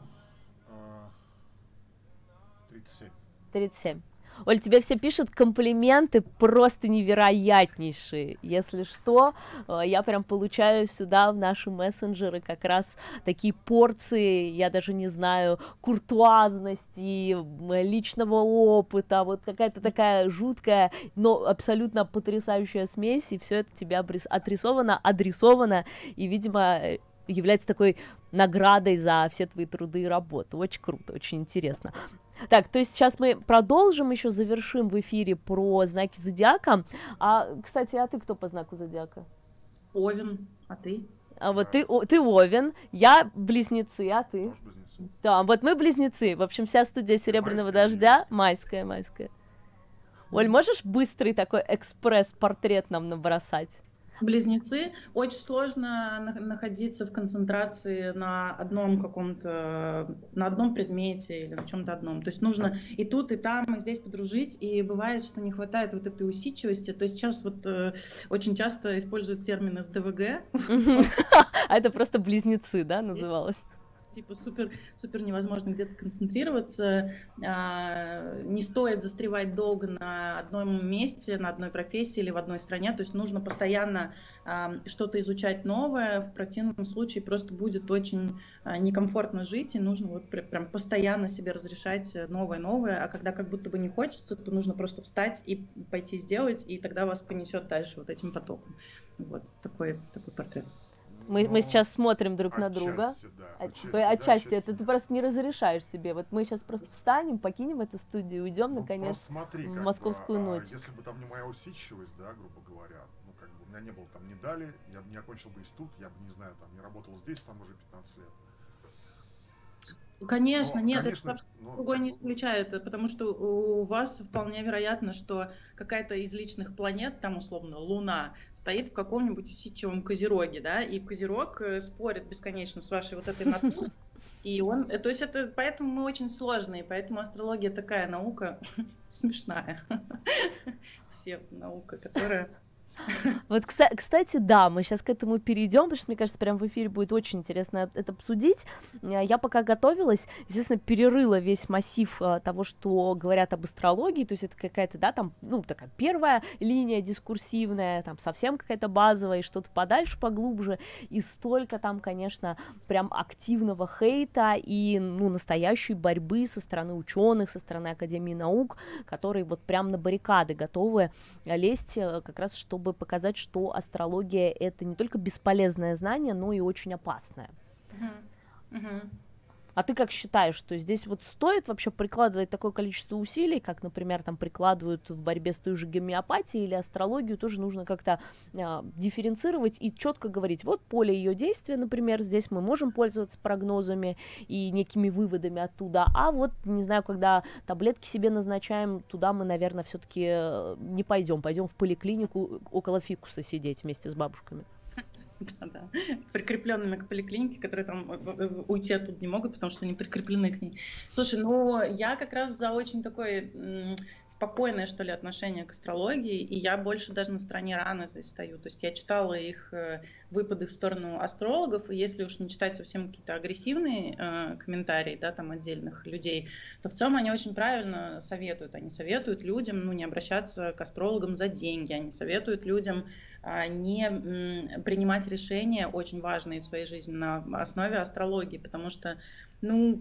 S2: 37.
S1: 37. Оль, тебе все пишут комплименты просто невероятнейшие. Если что, я прям получаю сюда в наши мессенджеры как раз такие порции, я даже не знаю, куртуазности, личного опыта, вот какая-то такая жуткая, но абсолютно потрясающая смесь, и все это тебе адресовано, и, видимо, является такой наградой за все твои труды и работы. Очень круто, очень интересно. Так, то есть сейчас мы продолжим, еще завершим в эфире про знаки зодиака. Кстати, а ты кто по знаку зодиака?
S3: Овен, а ты?
S1: А вот ты Овен, я близнецы, а ты?
S2: Близнецы.
S1: Да, вот мы близнецы. В общем, вся студия Серебряного дождя майская. Оль, можешь быстрый такой экспресс-портрет нам набросать?
S3: Близнецы. Очень сложно находиться в концентрации на одном предмете или на чем-то одном. То есть нужно и тут, и там, и здесь подружить. И бывает, что не хватает вот этой усидчивости. То есть сейчас вот очень часто используют термин СДВГ.
S1: А это просто близнецы, да, называлось?
S3: Типа супер невозможно где-то сконцентрироваться, не стоит застревать долго на одном месте, на одной профессии или в одной стране, то есть нужно постоянно что-то изучать новое, в противном случае просто будет очень некомфортно жить, и нужно вот прям постоянно себе разрешать новое, а когда как будто бы не хочется, то нужно просто встать и пойти сделать, и тогда вас понесет дальше вот этим потоком. Вот такой портрет.
S1: Мы сейчас смотрим друг на друга.
S2: Да,
S1: отчасти. Это ты просто не разрешаешь себе. Вот мы сейчас просто встанем, покинем эту студию, уйдем, наконец, в московскую ночь.
S2: Если бы там не моя усидчивость, да, грубо говоря, ну, как бы у меня не было там медали, я бы не окончил бы институт, я бы, не знаю, там, не работал здесь, там уже 15 лет.
S3: Конечно, нет, это другое не исключает, потому что у вас вполне вероятно, что какая-то из личных планет, там условно Луна, стоит в каком-нибудь усидчивом Козероге, да, и Козерог спорит бесконечно с вашей вот этой натурой, и то есть это, поэтому мы очень сложные, поэтому астрология такая наука смешная, все наука, которая...
S1: Вот, кстати, да, мы сейчас к этому перейдем, потому что, мне кажется, прям в эфире будет очень интересно это обсудить. Я пока готовилась, естественно, перерыла весь массив того, что говорят об астрологии, то есть это какая-то, да, там, ну, такая первая линия дискурсивная, там, совсем какая-то базовая, и что-то подальше, поглубже, и столько там, конечно, прям активного хейта и, ну, настоящей борьбы со стороны ученых, со стороны Академии наук, которые вот прям на баррикады готовы лезть как раз, чтобы показать, что астрология — это не только бесполезное знание, но и очень опасное. А ты как считаешь, что здесь вот стоит вообще прикладывать такое количество усилий, как, например, там прикладывают в борьбе с той же гомеопатией, или астрологию тоже нужно как-то дифференцировать и четко говорить, вот поле ее действия, например, здесь мы можем пользоваться прогнозами и некими выводами оттуда, а вот, не знаю, когда таблетки себе назначаем, туда мы, наверное, все-таки не пойдем в поликлинику около фикуса сидеть вместе с бабушками.
S3: Да, прикрепленными к поликлинике, которые там уйти оттуда не могут, потому что они прикреплены к ней. Слушай, ну я как раз за очень такое спокойное, что ли, отношение к астрологии, и я больше даже на стороне Раны здесь стою. То есть я читала их выпады в сторону астрологов, и если уж не читать совсем какие-то агрессивные комментарии, да, там отдельных людей, то в целом они очень правильно советуют. Они советуют людям, ну, не обращаться к астрологам за деньги, они советуют людям не принимать решения очень важные в своей жизни на основе астрологии, потому что, ну,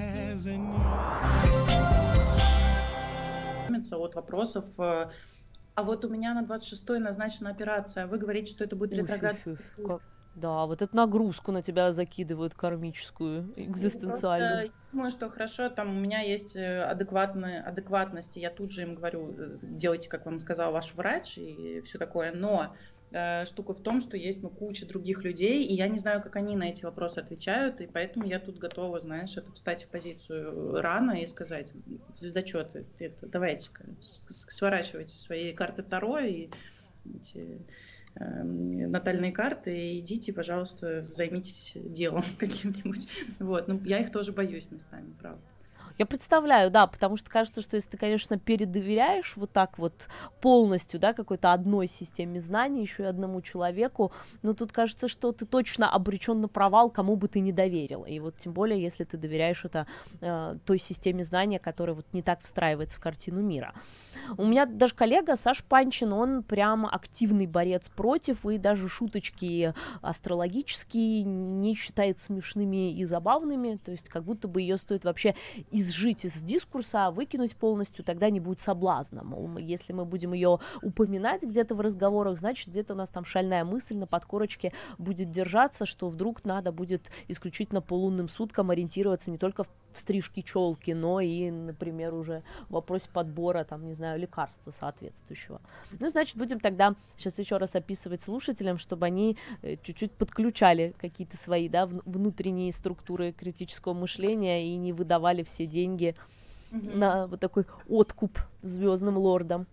S3: от вопросов. А вот у меня на 26-й назначена операция, вы говорите, что это будет ретроград.
S1: Да, вот эту нагрузку на тебя закидывают кармическую, экзистенциальную.
S3: Я думаю, что хорошо, там у меня есть адекватность, и я тут же им говорю, делайте, как вам сказал ваш врач, и все такое, но штука в том, что есть куча других людей, и я не знаю, как они на эти вопросы отвечают, и поэтому я тут готова, знаешь, встать в позицию рано и сказать, звездочеты, давайте-ка, сворачивайте свои карты Таро и эти натальные карты, и идите, пожалуйста, займитесь делом каким-нибудь. Вот. Ну, я их тоже боюсь местами, правда.
S1: Я представляю, да, потому что кажется, что если ты, конечно, передоверяешь вот так вот полностью, да, какой-то одной системе знаний, еще и одному человеку, но тут кажется, что ты точно обречен на провал, кому бы ты не доверил. И вот тем более, если ты доверяешь это той системе знания, которая вот не так встраивается в картину мира. У меня даже коллега Саш Панчин, он прям активный борец против, и даже шуточки астрологические не считает смешными и забавными, то есть как будто бы ее стоит вообще изжить из дискурса, выкинуть полностью, тогда не будет соблазна. Мол, если мы будем ее упоминать где-то в разговорах, значит, где-то у нас там шальная мысль на подкорочке будет держаться, что вдруг надо будет исключительно по лунным суткам ориентироваться не только в стрижке челки, но и, например, уже в вопросе подбора, там, не знаю, лекарства соответствующего. Ну, значит, будем тогда сейчас еще раз описывать слушателям, чтобы они чуть-чуть подключали какие-то свои, да, внутренние структуры критического мышления и не выдавали все деньги на вот такой откуп звездным лордам.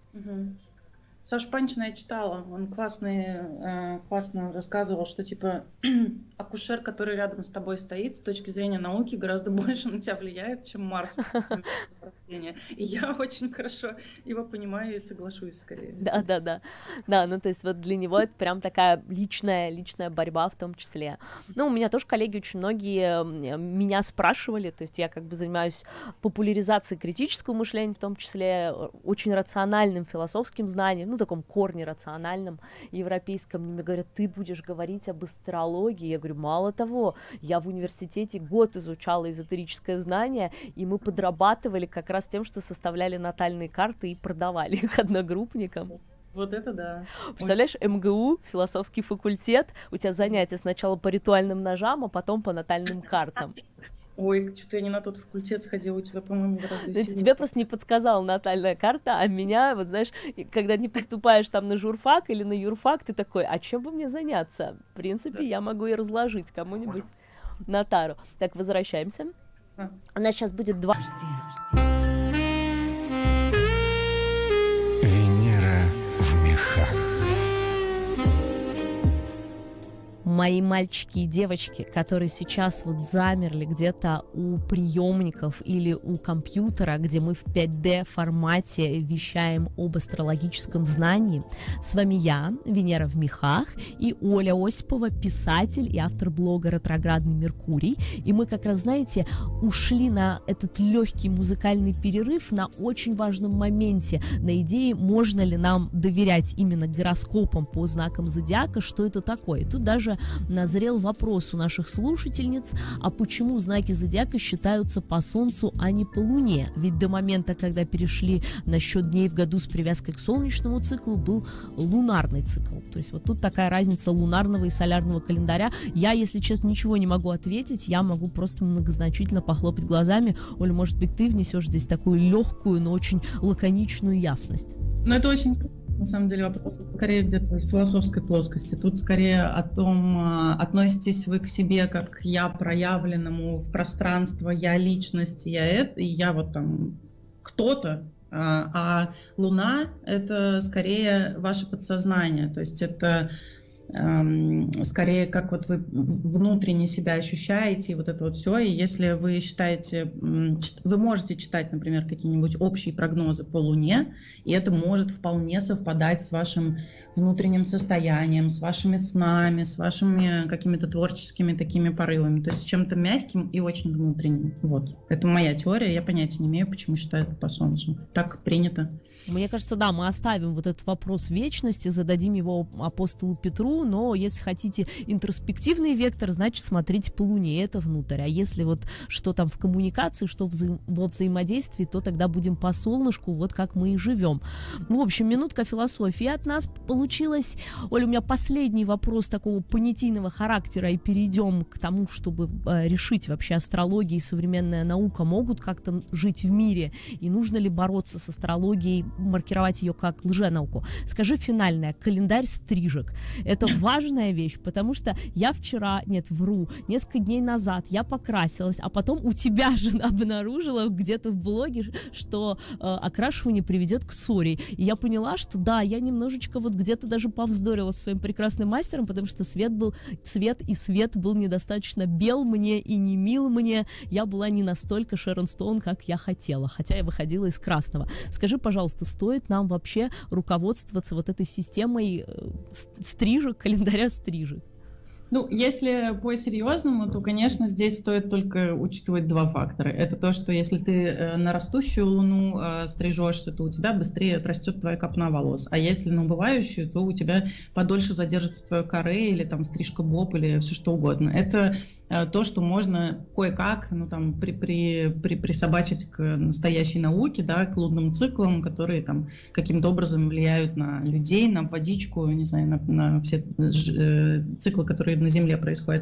S3: Сашу Панчина я читала, он классно рассказывал, что типа акушер, который рядом с тобой стоит, с точки зрения науки гораздо больше на тебя влияет, чем Марс. И я очень хорошо его понимаю и соглашусь скорее.
S1: Да, ну то есть вот для него это прям такая личная очень в том числе. Ну, у меня тоже коллеги очень многие меня спрашивали, то есть я как бы занимаюсь популяризацией критического мышления, в том числе очень рациональным философским знанием, ну, таком корне рациональном европейском. Мне говорят, ты будешь говорить об астрологии. Я говорю, мало того, я в университете год изучала эзотерическое знание, и мы подрабатывали как раз тем, что составляли натальные карты и продавали их одногруппникам.
S3: Вот это да.
S1: Представляешь, МГУ, философский факультет, у тебя занятия сначала по ритуальным ножам, а потом по натальным картам.
S3: Ой, что-то я не на тот факультет сходила, у тебя, по-моему, гораздо сильнее.
S1: Тебе просто не подсказала натальная карта, а меня, вот знаешь, когда не поступаешь там на журфак или на юрфак, ты такой, а чем бы мне заняться? В принципе, я могу и разложить кому-нибудь на тару. Так, возвращаемся. У нас сейчас будет два...
S4: Венера в мехах.
S1: Мои мальчики и девочки, которые сейчас вот замерли где-то у приемников или у компьютера, где мы в 5D формате вещаем об астрологическом знании. С вами я, Венера в мехах, и Оля Осипова, писатель и автор блога «Ретроградный Меркурий». И мы как раз, знаете, ушли на этот легкий музыкальный перерыв на очень важном моменте, на идее, можно ли нам доверять именно гороскопам по знакам зодиака, что это такое. И тут даже назрел вопрос у наших слушательниц, а почему знаки зодиака считаются по Солнцу, а не по Луне? Ведь до момента, когда перешли на счет дней в году с привязкой к солнечному циклу, был лунарный цикл. То есть вот тут такая разница лунарного и солярного календаря. Я, если честно, ничего не могу ответить, я могу просто многозначительно похлопать глазами. Оля, может быть, ты внесешь здесь такую легкую, но очень лаконичную ясность?
S3: Ну, это очень... На самом деле вопрос скорее где-то в философской плоскости. Тут скорее о том, относитесь вы к себе как я проявленному в пространство, я личность, я это, и я вот там кто-то, а Луна — это скорее ваше подсознание, то есть это скорее как вот вы внутренне себя ощущаете, и вот это вот все. И если вы считаете, вы можете читать, например, какие-нибудь общие прогнозы по Луне, и это может вполне совпадать с вашим внутренним состоянием, с вашими снами, с вашими какими-то творческими такими порывами, то есть с чем-то мягким и очень внутренним. Вот. Это моя теория, я понятия не имею, почему считают по Солнцу. Так принято.
S1: Мне кажется, да, мы оставим вот этот вопрос вечности, зададим его апостолу Петру, но если хотите интроспективный вектор, значит, смотрите по Луне, это внутрь. А если вот что там в коммуникации, что во взаимодействии, то тогда будем по солнышку, вот как мы и живем. В общем, минутка философии от нас получилась. Оля, у меня последний вопрос такого понятийного характера, и перейдем к тому, чтобы решить, вообще астрология и современная наука могут как-то жить в мире, и нужно ли бороться с астрологией, маркировать ее как лженауку. Скажи финальное, календарь стрижек. Это важная вещь, потому что я вчера, несколько дней назад я покрасилась, а потом у тебя же обнаружила где-то в блоге, что окрашивание приведет к ссоре. И я поняла, что да, я немножечко вот где-то даже повздорила со своим прекрасным мастером, потому что свет был недостаточно бел мне и не мил мне. Я была не настолько Шерон Стоун, как я хотела, хотя я выходила из красного. Скажи, пожалуйста, стоит нам вообще руководствоваться вот этой системой стрижек, календаря стрижек?
S3: Ну, если по-серьезному, то, конечно, здесь стоит только учитывать два фактора. Это то, что если ты на растущую луну стрижешься, то у тебя быстрее отрастет твоя копна волос. А если на убывающую, то у тебя подольше задержится твое каре или там стрижка боб или все что угодно. Это то, что можно кое-как, присобачить к настоящей науке, да, к лунным циклам, которые там каким-то образом влияют на людей, на водичку, не знаю, на все циклы, которые на Земле происходят.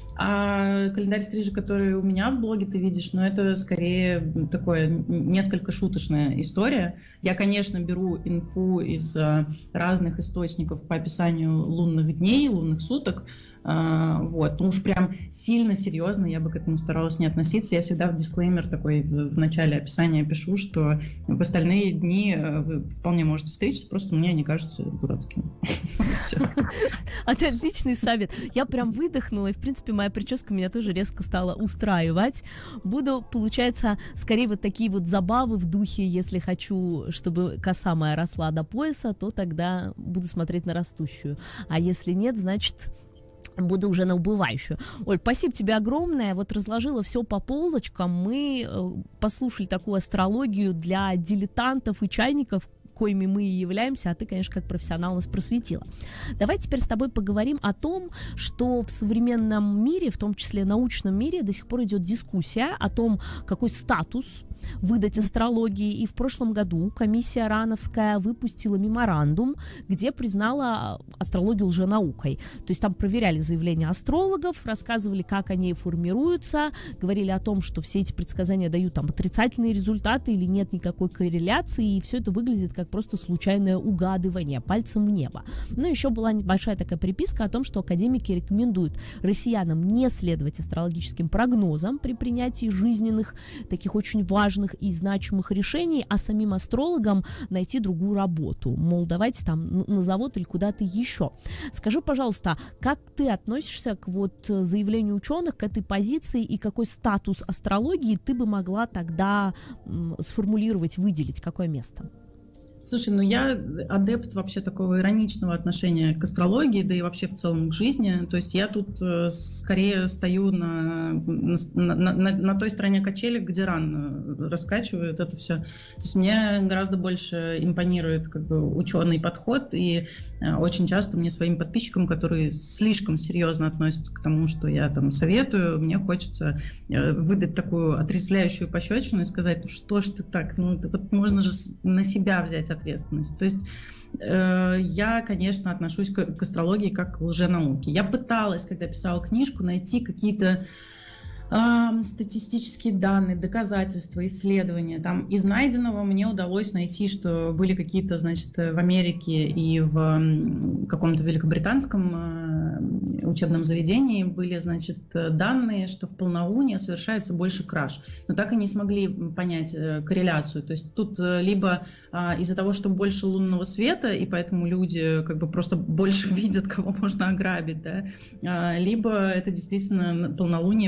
S3: А календарь стрижек, который у меня в блоге ты видишь, это скорее такое несколько шуточная история. Я, конечно, беру инфу из разных источников по описанию лунных дней, лунных суток. Вот, уж прям сильно серьезно я бы к этому старалась не относиться. Я всегда в дисклеймер такой в начале описания пишу, что в остальные дни вы вполне можете встретиться, просто мне они кажутся дурацкими.
S1: Это отличный совет. Я прям выдохнула, и, в принципе, моя прическа меня тоже резко стала устраивать. Буду, получается, скорее вот такие вот забавы в духе, если хочу, чтобы коса моя росла до пояса, то тогда буду смотреть на растущую. А если нет, значит, буду уже на убывающую. Оль, спасибо тебе огромное. Вот разложила все по полочкам. Мы послушали такую астрологию для дилетантов и чайников, коими мы и являемся, а ты, конечно, как профессионал нас просветила. Давай теперь с тобой поговорим о том, что в современном мире, в том числе научном мире, до сих пор идет дискуссия о том, какой статус выдать астрологии. И в прошлом году комиссия Рановская выпустила меморандум, где признала астрологию лженаукой. То есть там проверяли заявления астрологов, рассказывали, как они формируются, говорили о том, что все эти предсказания дают там отрицательные результаты или нет никакой корреляции, и все это выглядит как просто случайное угадывание пальцем в небо. Но еще была небольшая такая приписка о том, что академики рекомендуют россиянам не следовать астрологическим прогнозам при принятии жизненных, таких очень важных и значимых решений, а самим астрологам найти другую работу. Мол, давайте там на завод или куда-то еще. Скажи, пожалуйста, как ты относишься к вот заявлению ученых, к этой позиции, и какой статус астрологии ты бы могла тогда сформулировать, выделить, какое место?
S3: Слушай, я адепт вообще такого ироничного отношения к астрологии, да и вообще в целом к жизни. То есть я тут скорее стою на той стороне качели, где ран раскачивают это все. То есть мне гораздо больше импонирует ученый подход, и очень часто мне своим подписчикам, которые слишком серьезно относятся к тому, что я там советую, мне хочется выдать такую отрезвляющую пощечину и сказать, что ж ты так, вот можно же на себя взять ответственность. То есть я, конечно, отношусь к астрологии как к лженауке. Я пыталась, когда писала книжку, найти какие-то статистические данные, доказательства, исследования. Там из найденного мне удалось найти, что были какие-то, в Америке и в каком-то великобританском учебном заведении были, данные, что в полнолуние совершается больше краж. Но так и не смогли понять корреляцию. То есть тут либо из-за того, что больше лунного света, и поэтому люди просто больше видят, кого можно ограбить, да? Либо это действительно полнолуние влияет на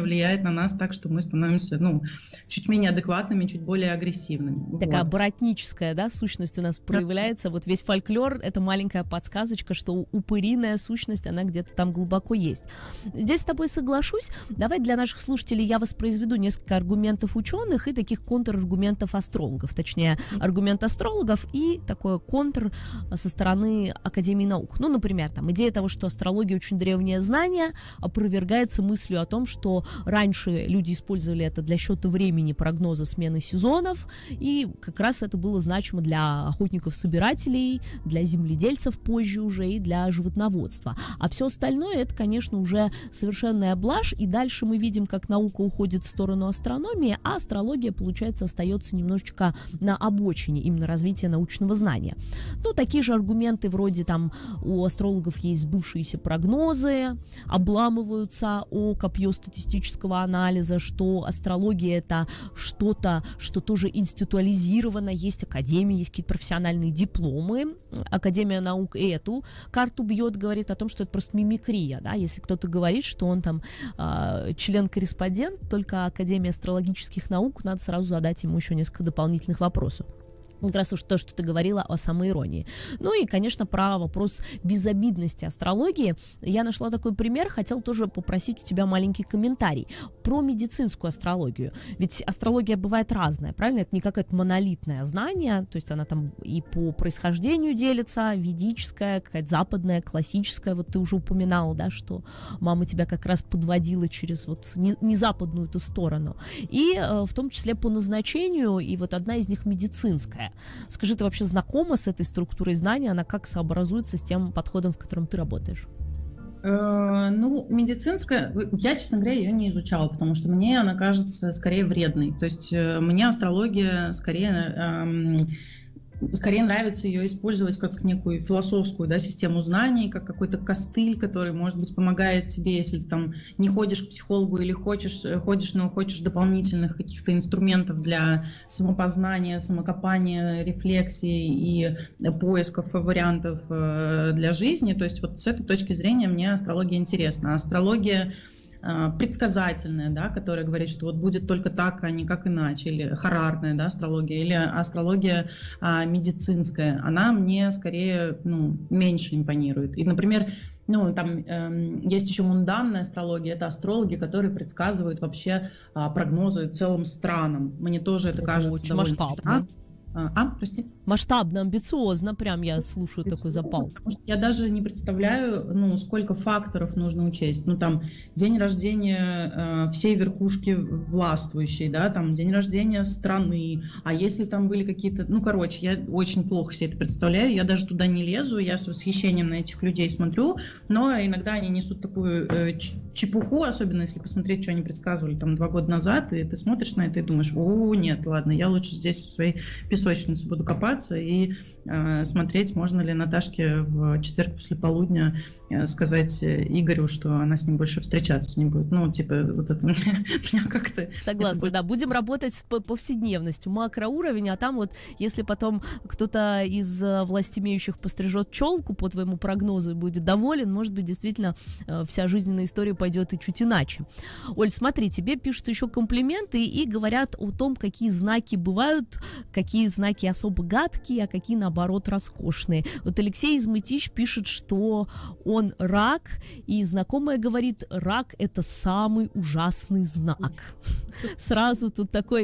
S3: на нас так, что мы становимся, чуть менее адекватными, чуть более агрессивными.
S1: Такая воротническая, да, сущность у нас проявляется. Вот весь фольклор — это маленькая подсказочка, что упыриная сущность, она где-то там глубоко есть. Здесь с тобой соглашусь. Давай для наших слушателей я воспроизведу несколько аргументов ученых и таких контраргументов астрологов. Точнее, аргумент астрологов и такой контр со стороны Академии наук. Ну, например, там идея того, что астрология очень древнее знание, опровергается мыслью о том, что раньше люди использовали это для счета времени, прогноза смены сезонов, и как раз это было значимо для охотников-собирателей, для земледельцев позже уже и для животноводства. А все остальное — это, конечно, уже совершенная блажь, и дальше мы видим, как наука уходит в сторону астрономии, а астрология, получается, остается немножечко на обочине именно развития научного знания. Ну, такие же аргументы вроде там у астрологов есть сбывшиеся прогнозы, обламываются о копье статистического анализа, что астрология — это что-то, что тоже институализировано, есть академия, есть какие-то профессиональные дипломы. Академия наук эту карту бьет, говорит о том, что это просто мимикрия, да, если кто-то говорит, что он там член-корреспондент, только Академия астрологических наук, надо сразу задать ему еще несколько дополнительных вопросов. Как раз уж то, что ты говорила о самоиронии. Ну и, конечно, про вопрос безобидности астрологии. Я нашла такой пример, хотела тоже попросить у тебя маленький комментарий про медицинскую астрологию. Ведь астрология бывает разная, правильно? Это не какое-то монолитное знание, то есть она там и по происхождению делится, ведическая, какая-то западная, классическая. Вот ты уже упоминала, да, что мама тебя как раз подводила через вот не западную эту сторону. И в том числе по назначению, и вот одна из них медицинская. Скажи, ты вообще знакома с этой структурой знания? Она как сообразуется с тем подходом, в котором ты работаешь?
S3: Медицинская, я, честно говоря, ее не изучала, потому что мне она кажется скорее вредной. То есть мне астрология скорее нравится ее использовать как некую философскую, да, систему знаний, как какой-то костыль, который, может быть, помогает тебе, если ты там не ходишь к психологу или ходишь, но хочешь дополнительных каких-то инструментов для самопознания, самокопания, рефлексии и поисков вариантов для жизни. То есть вот с этой точки зрения мне астрология интересна. Астрология предсказательная, да, которая говорит, что вот будет только так, а никак иначе, или харарная, да, астрология, или астрология медицинская, она мне скорее, меньше импонирует. И, например, есть еще мунданная астрология, это астрологи, которые предсказывают вообще прогнозы целым странам. Мне тоже это кажется
S1: очень
S3: довольно
S1: масштабно.
S3: Прости?
S1: Масштабно, амбициозно, прям я слушаю такой запал.
S3: Потому что я даже не представляю, сколько факторов нужно учесть. День рождения всей верхушки властвующей, да, там день рождения страны, а если там были какие-то, я очень плохо себе это представляю, я даже туда не лезу, я с восхищением на этих людей смотрю, но иногда они несут такую чепуху, особенно если посмотреть, что они предсказывали там 2 года назад, и ты смотришь на это и думаешь, нет, ладно, я лучше здесь в своей песочнице буду копаться и смотреть, можно ли Наташке в четверг после полудня сказать Игорю, что она с ним больше встречаться не будет. Вот это меня как-то...
S1: Согласна, да. Будем работать с повседневностью, макроуровень, а там вот, если потом кто-то из властимеющих пострижет челку по твоему прогнозу и будет доволен, может быть, действительно вся жизненная история пойдет и чуть иначе. Оль, смотри, тебе пишут еще комплименты и говорят о том, какие знаки бывают, какие знаки особо гадкие, а какие, наоборот, роскошные. Вот Алексей из Мытищ пишет, что он рак, и знакомая говорит, рак — это самый ужасный знак. Сразу тут такая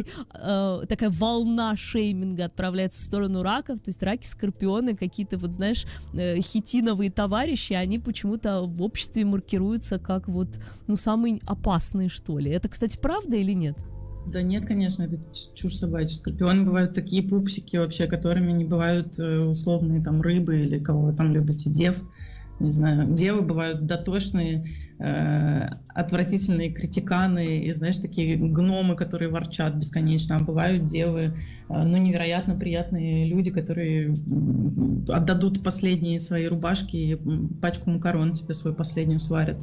S1: волна шейминга отправляется в сторону раков, то есть раки, скорпионы, какие-то, вот знаешь, хитиновые товарищи, они почему-то в обществе маркируются как самые опасные, что ли. Это, кстати, правда или нет?
S3: Да нет, конечно, это чушь собачья. Скорпионы бывают такие пупсики вообще, которыми не бывают условные там рыбы или кого вы там любите, дев. Не знаю, девы бывают дотошные, отвратительные критиканы и, знаешь, такие гномы, которые ворчат бесконечно. А бывают девы, невероятно приятные люди, которые отдадут последние свои рубашки и пачку макарон тебе свою последнюю сварят.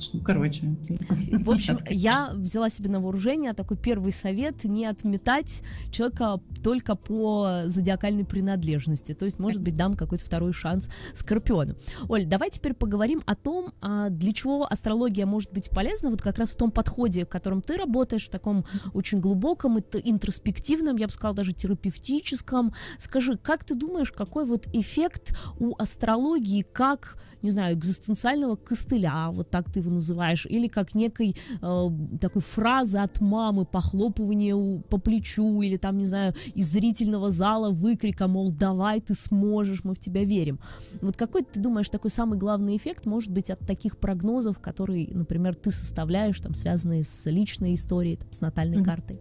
S1: В общем, я взяла себе на вооружение такой первый совет: не отметать человека только по зодиакальной принадлежности. То есть, может быть, дам какой-то второй шанс Скорпиону. Оль, давай теперь поговорим о том, для чего астрология может быть полезна, вот как раз в том подходе, в котором ты работаешь, в таком очень глубоком, интроспективном, я бы сказала, даже терапевтическом. Скажи, как ты думаешь, какой вот эффект у астрологии как, не знаю, экзистенциального костыля, вот так ты его называешь, или как некой такой фразы от мамы, похлопывания по плечу, или там, не знаю, из зрительного зала выкрика, мол, давай, ты сможешь, мы в тебя верим. Вот какой, ты думаешь, такой самый главный эффект может быть от таких прогнозов, которые, например, ты составляешь, там, связанные с личной историей, там, с натальной картой?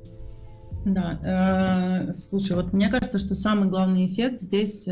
S3: Да, слушай, вот мне кажется, что самый главный эффект здесь...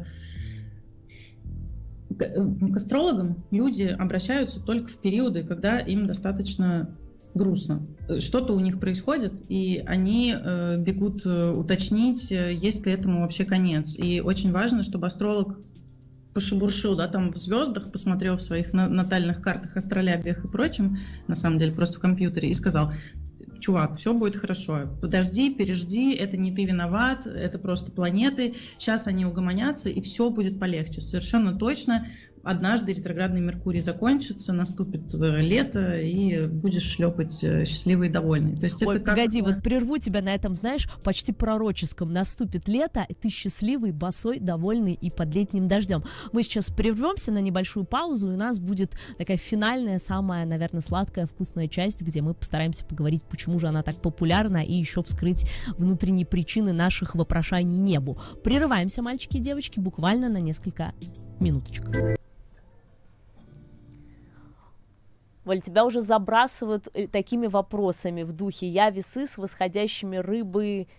S3: К астрологам люди обращаются только в периоды, когда им достаточно грустно. Что-то у них происходит, и они бегут уточнить, есть ли этому вообще конец. И очень важно, чтобы астролог пошебуршил, да, там в звездах, посмотрел в своих натальных картах, астролябиях и прочем, на самом деле просто в компьютере, и сказал: чувак, все будет хорошо, подожди, пережди, это не ты виноват, это просто планеты, сейчас они угомонятся, и все будет полегче. Совершенно точно, однажды ретроградный Меркурий закончится, наступит лето, и будешь шлепать счастливый и довольный. То есть
S1: Ой,
S3: это
S1: погоди,
S3: как...
S1: вот прерву тебя на этом, знаешь, почти пророческом. Наступит лето, и ты счастливый, босой, довольный и под летним дождем. Мы сейчас прервемся на небольшую паузу, и у нас будет такая финальная, самая, наверное, сладкая, вкусная часть, где мы постараемся поговорить, почему же она так популярна, и еще вскрыть внутренние причины наших вопрошаний небу. Прерываемся, мальчики и девочки, буквально на несколько минуточек. Валь, тебя уже забрасывают такими вопросами в духе: я весы с восходящей рыбой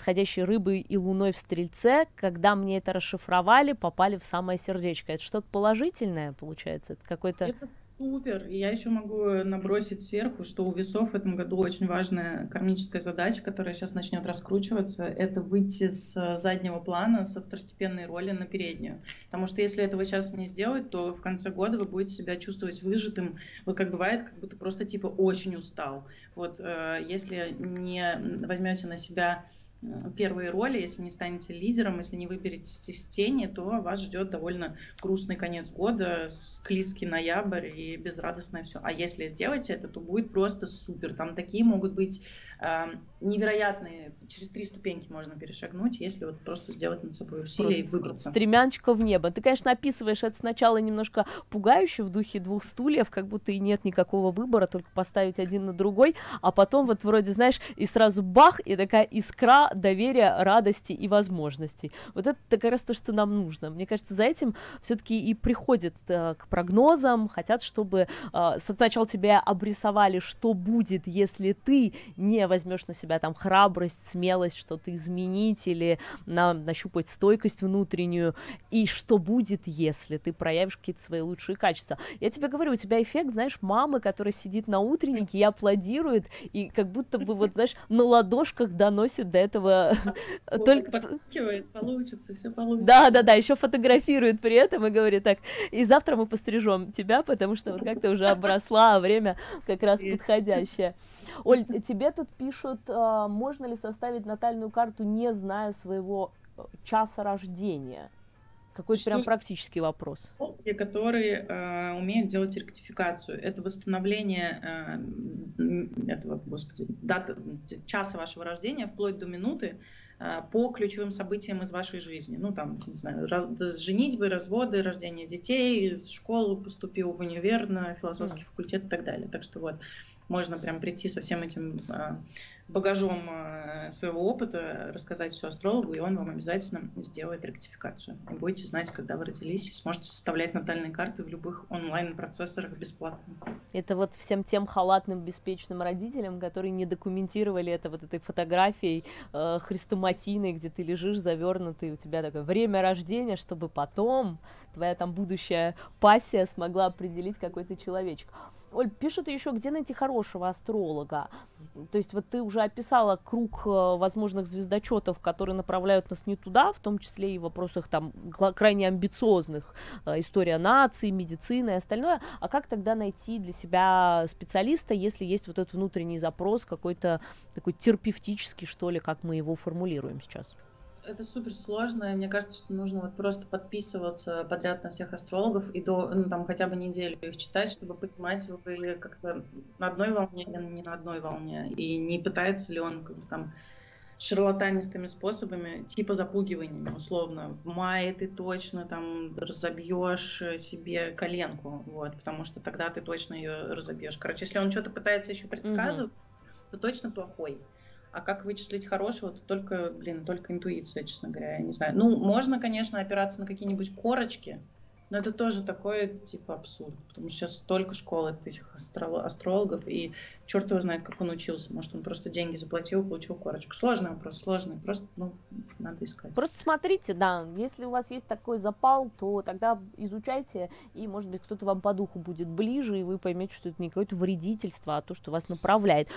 S1: и луной в Стрельце, когда мне это расшифровали, попали в самое сердечко. Это что-то положительное, получается? Это какой-то...
S3: Это супер. И я еще могу набросить сверху, что у весов в этом году очень важная кармическая задача, которая сейчас начнет раскручиваться, это выйти с заднего плана, со второстепенной роли на переднюю. Потому что если этого сейчас не сделать, то в конце года вы будете себя чувствовать выжатым. Вот как бывает, как будто просто типа очень устал. Вот если не возьмете на себя первые роли, если не станете лидером, если не выберетесь из тени, то вас ждет довольно грустный конец года, склизкий ноябрь и безрадостное все. А если сделаете это, то будет просто супер. Там такие могут быть невероятные, через 3 ступеньки можно перешагнуть, если вот просто сделать над собой усилия и выбраться.
S1: Стремяночка в небо. Ты, конечно, описываешь это сначала немножко пугающе, в духе 2 стульев, как будто и нет никакого выбора, только поставить один на другой, а потом вот вроде, знаешь, и сразу бах, и такая искра доверия, радости и возможностей. Вот это как раз то, что нам нужно. Мне кажется, за этим все-таки и приходят к прогнозам, хотят, чтобы сначала тебя обрисовали, что будет, если ты не возьмешь на себя там храбрость, смелость, что-то изменить или нащупать стойкость внутреннюю, и что будет, если ты проявишь какие-то свои лучшие качества. Я тебе говорю, у тебя эффект, знаешь, мамы, которая сидит на утреннике и аплодирует, и как будто бы, вот, знаешь, на ладошках доносит до этого только...
S3: Подпихивает, получится, все получится.
S1: Да, еще фотографирует при этом и говорит: так, и завтра мы пострижем тебя, потому что вот как-то уже обросла, а время как раз подходящее. Оль, тебе тут пишут, можно ли составить натальную карту, не зная своего часа рождения? Какой-то прям практический вопрос.
S3: Которые умеют делать ректификацию. Это восстановление этого, даты, часа вашего рождения вплоть до минуты по ключевым событиям из вашей жизни. Ну, там, не знаю, женитьбы, разводы, рождение детей, в школу поступил, в универ, на философский факультет и так далее. Так что вот, можно прям прийти со всем этим багажом своего опыта, рассказать все астрологу, и он вам обязательно сделает ректификацию. И будете знать, когда вы родились, и сможете составлять натальные карты в любых онлайн-процессорах бесплатно.
S1: Это вот всем тем халатным, беспечным родителям, которые не документировали это вот этой фотографией хрестоматийной, где ты лежишь завернутый, у тебя такое время рождения, чтобы потом твоя там будущая пассия смогла определить, какой ты человечек. Оль, пишут еще, где найти хорошего астролога. То есть вот ты уже описала круг возможных звездочетов, которые направляют нас не туда, в том числе и в вопросах там крайне амбициозных, история нации, медицины и остальное. А как тогда найти для себя специалиста, если есть вот этот внутренний запрос, какой-то такой терапевтический, что ли, как мы его формулируем сейчас?
S3: это супер сложно. Мне кажется, что нужно вот просто подписываться подряд на всех астрологов и там хотя бы неделю их читать, чтобы понимать, вы как-то на одной волне или не на одной волне. И не пытается ли он там шарлатанистыми способами, типа запугиваниями, условно. В мае ты точно там разобьешь себе коленку, вот, потому что тогда ты точно ее разобьешь. Короче, если он что-то пытается еще предсказывать, то точно плохой. А как вычислить хорошего, то только интуиция, честно говоря, я не знаю. Ну, можно, конечно, опираться на какие-нибудь корочки, но это тоже такое, типа, абсурд, потому что сейчас столько школ этих астрологов, и черт его знает, как он учился. Может, он просто деньги заплатил, получил корочку. Сложный вопрос, сложный, просто, надо искать.
S5: Просто смотрите, да, если у вас есть такой запал, то тогда изучайте, и, может быть, кто-то вам по духу будет ближе, и вы поймете, что это не какое-то вредительство, а то, что вас направляет.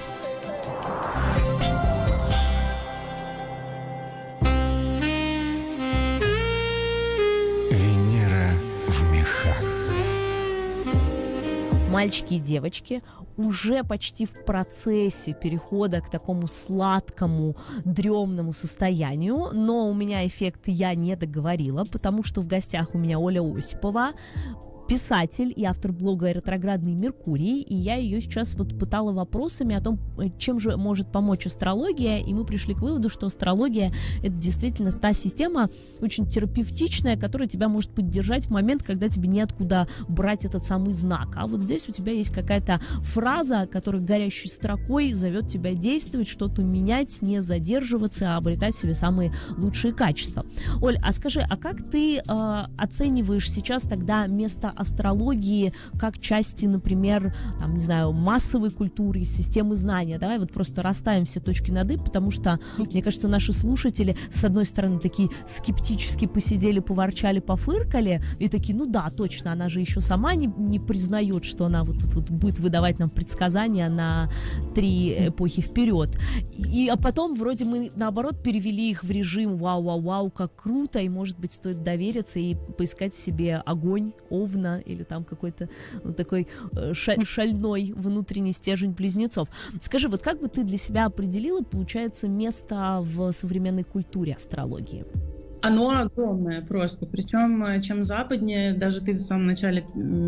S1: Мальчики и девочки уже почти в процессе перехода к такому сладкому, дремному состоянию, но у меня эффект «я не договорила», потому что в гостях у меня Оля Осипова, писатель и автор блога «Ретроградный Меркурий», и я ее сейчас вот пытала вопросами о том, чем же может помочь астрология, и мы пришли к выводу, что астрология — это действительно та система очень терапевтичная, которая тебя может поддержать в момент, когда тебе неоткуда брать этот самый знак. А вот здесь у тебя есть какая-то фраза, которая горящей строкой зовет тебя действовать, что-то менять, не задерживаться, а обретать в себе самые лучшие качества. Оль, а скажи, а как ты оцениваешь сейчас тогда место астрологии как части, например, там, не знаю, массовой культуры, системы знания? Давай вот просто расставим все точки над «и», потому что, мне кажется, наши слушатели, с одной стороны, такие скептически посидели, поворчали, пофыркали, и такие, ну да, точно, она же еще сама не признает, что она вот тут вот будет выдавать нам предсказания на 3 эпохи вперед. А потом вроде мы, наоборот, перевели их в режим вау-вау-вау, как круто, и, может быть, стоит довериться и поискать в себе огонь, овна, или там какой-то такой шальной внутренний стержень близнецов. Скажи, вот как бы ты для себя определила, получается, место в современной культуре астрологии?
S3: Оно огромное просто. Причем, чем западнее, даже ты в самом начале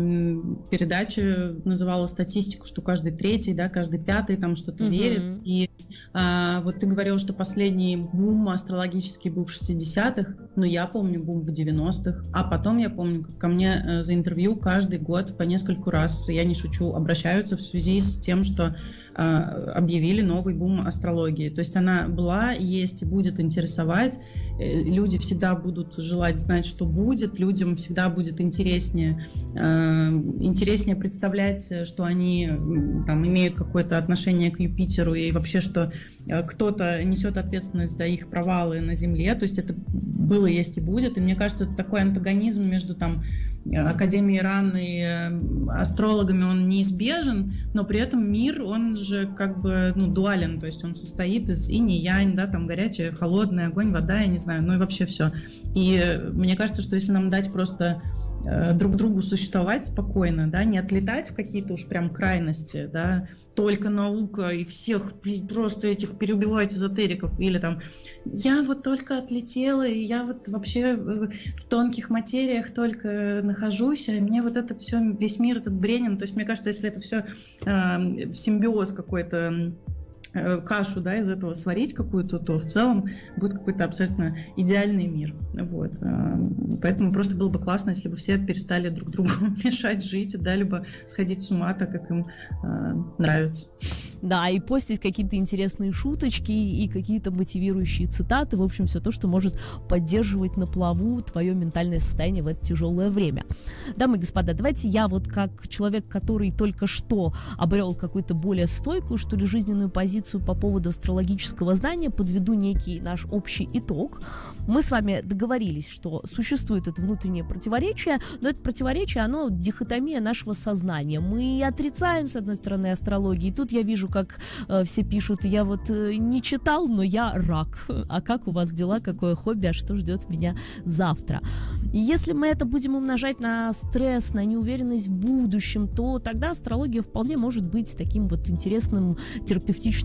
S3: передачи называла статистику, что каждый третий, да, каждый пятый там что-то верит. И вот ты говорила, что последний бум астрологический был в 60-х, но я помню бум в 90-х. А потом я помню, как ко мне за интервью каждый год по нескольку раз, я не шучу, обращаются в связи с тем, что объявили новый бум астрологии. То есть она была, есть и будет интересовать. Люди всегда будут желать знать, что будет. Людям всегда будет интереснее представлять, что они там имеют какое-то отношение к Юпитеру и вообще, что кто-то несет ответственность за их провалы на Земле. То есть это было, есть и будет. И мне кажется, это такой антагонизм между там Академией РАН и астрологами, он неизбежен, но при этом мир, он же как бы дуален, то есть он состоит из инь и янь, да, там горячее, холодное, огонь, вода, я не знаю, ну и вообще все. И мне кажется, что если нам дать просто друг другу существовать спокойно, да, не отлетать в какие-то уж прям крайности, да, только наука и всех просто этих переубивать эзотериков, или там я вот только отлетела, и я вот вообще в тонких материях только нахожусь, а мне вот это все, весь мир этот бренен, то есть мне кажется, если это все в симбиоз какой-то, кашу, да, из этого сварить какую-то, то в целом будет какой-то абсолютно идеальный мир. Вот. Поэтому просто было бы классно, если бы все перестали друг другу мешать жить, да, либо сходить с ума так, как им нравится.
S1: Да, и постить какие-то интересные шуточки и какие-то мотивирующие цитаты, в общем, все то, что может поддерживать на плаву твое ментальное состояние в это тяжелое время. Дамы и господа, давайте я вот как человек, который только что обрел какую-то более стойкую, что ли, жизненную позицию по поводу астрологического знания, подведу некий наш общий итог. Мы с вами договорились, что существует это внутреннее противоречие, но это противоречие, оно дихотомия нашего сознания. Мы отрицаем, с одной стороны, астрологию, и тут я вижу, как все пишут, я вот не читал, но я рак. А как у вас дела, какое хобби, а что ждет меня завтра? И если мы это будем умножать на стресс, на неуверенность в будущем, то тогда астрология вполне может быть таким вот интересным терапевтичным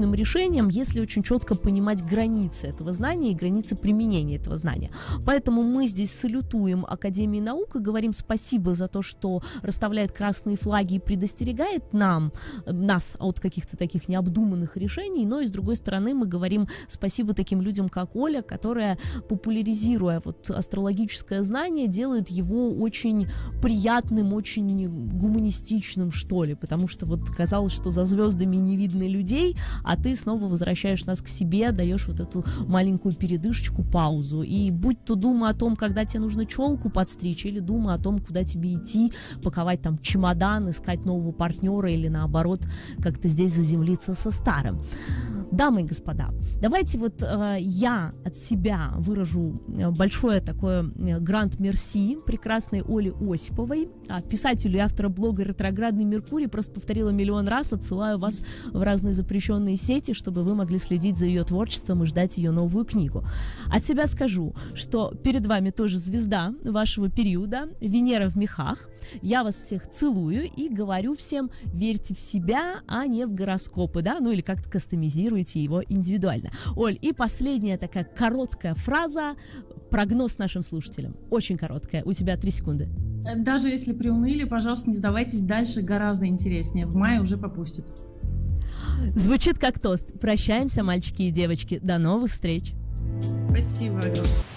S1: личным решениям, если очень четко понимать границы этого знания и границы применения этого знания. Поэтому мы здесь салютуем Академии наук и говорим спасибо за то, что расставляет красные флаги и предостерегает нас от каких-то таких необдуманных решений, но и с другой стороны мы говорим спасибо таким людям, как Оля, которая, популяризируя вот астрологическое знание, делает его очень приятным, очень гуманистичным, что ли, потому что вот казалось, что за звездами не видно людей, а ты снова возвращаешь нас к себе, даешь вот эту маленькую передышечку, паузу. И будь то дума о том, когда тебе нужно челку подстричь, или дума о том, куда тебе идти, паковать там чемодан, искать нового партнера или наоборот как-то здесь заземлиться со старым. Дамы и господа, давайте вот я от себя выражу большое такое гранд-мерси прекрасной Оле Осиповой, писателю и автора блога «Ретроградный Меркурий». Просто повторила миллион раз, отсылаю вас в разные запрещенные сети, чтобы вы могли следить за ее творчеством и ждать ее новую книгу. От себя скажу, что перед вами тоже звезда вашего периода, Венера в мехах. Я вас всех целую и говорю всем, верьте в себя, а не в гороскопы, да, ну или как-то кастомизируйте его индивидуально. Оль, и последняя такая короткая фраза, прогноз нашим слушателям. Очень короткая. У тебя 3 секунды.
S3: Даже если приуныли, пожалуйста, не сдавайтесь, дальше гораздо интереснее. В мае уже попустит.
S1: Звучит как тост. Прощаемся, мальчики и девочки. До новых встреч.
S3: Спасибо огромное.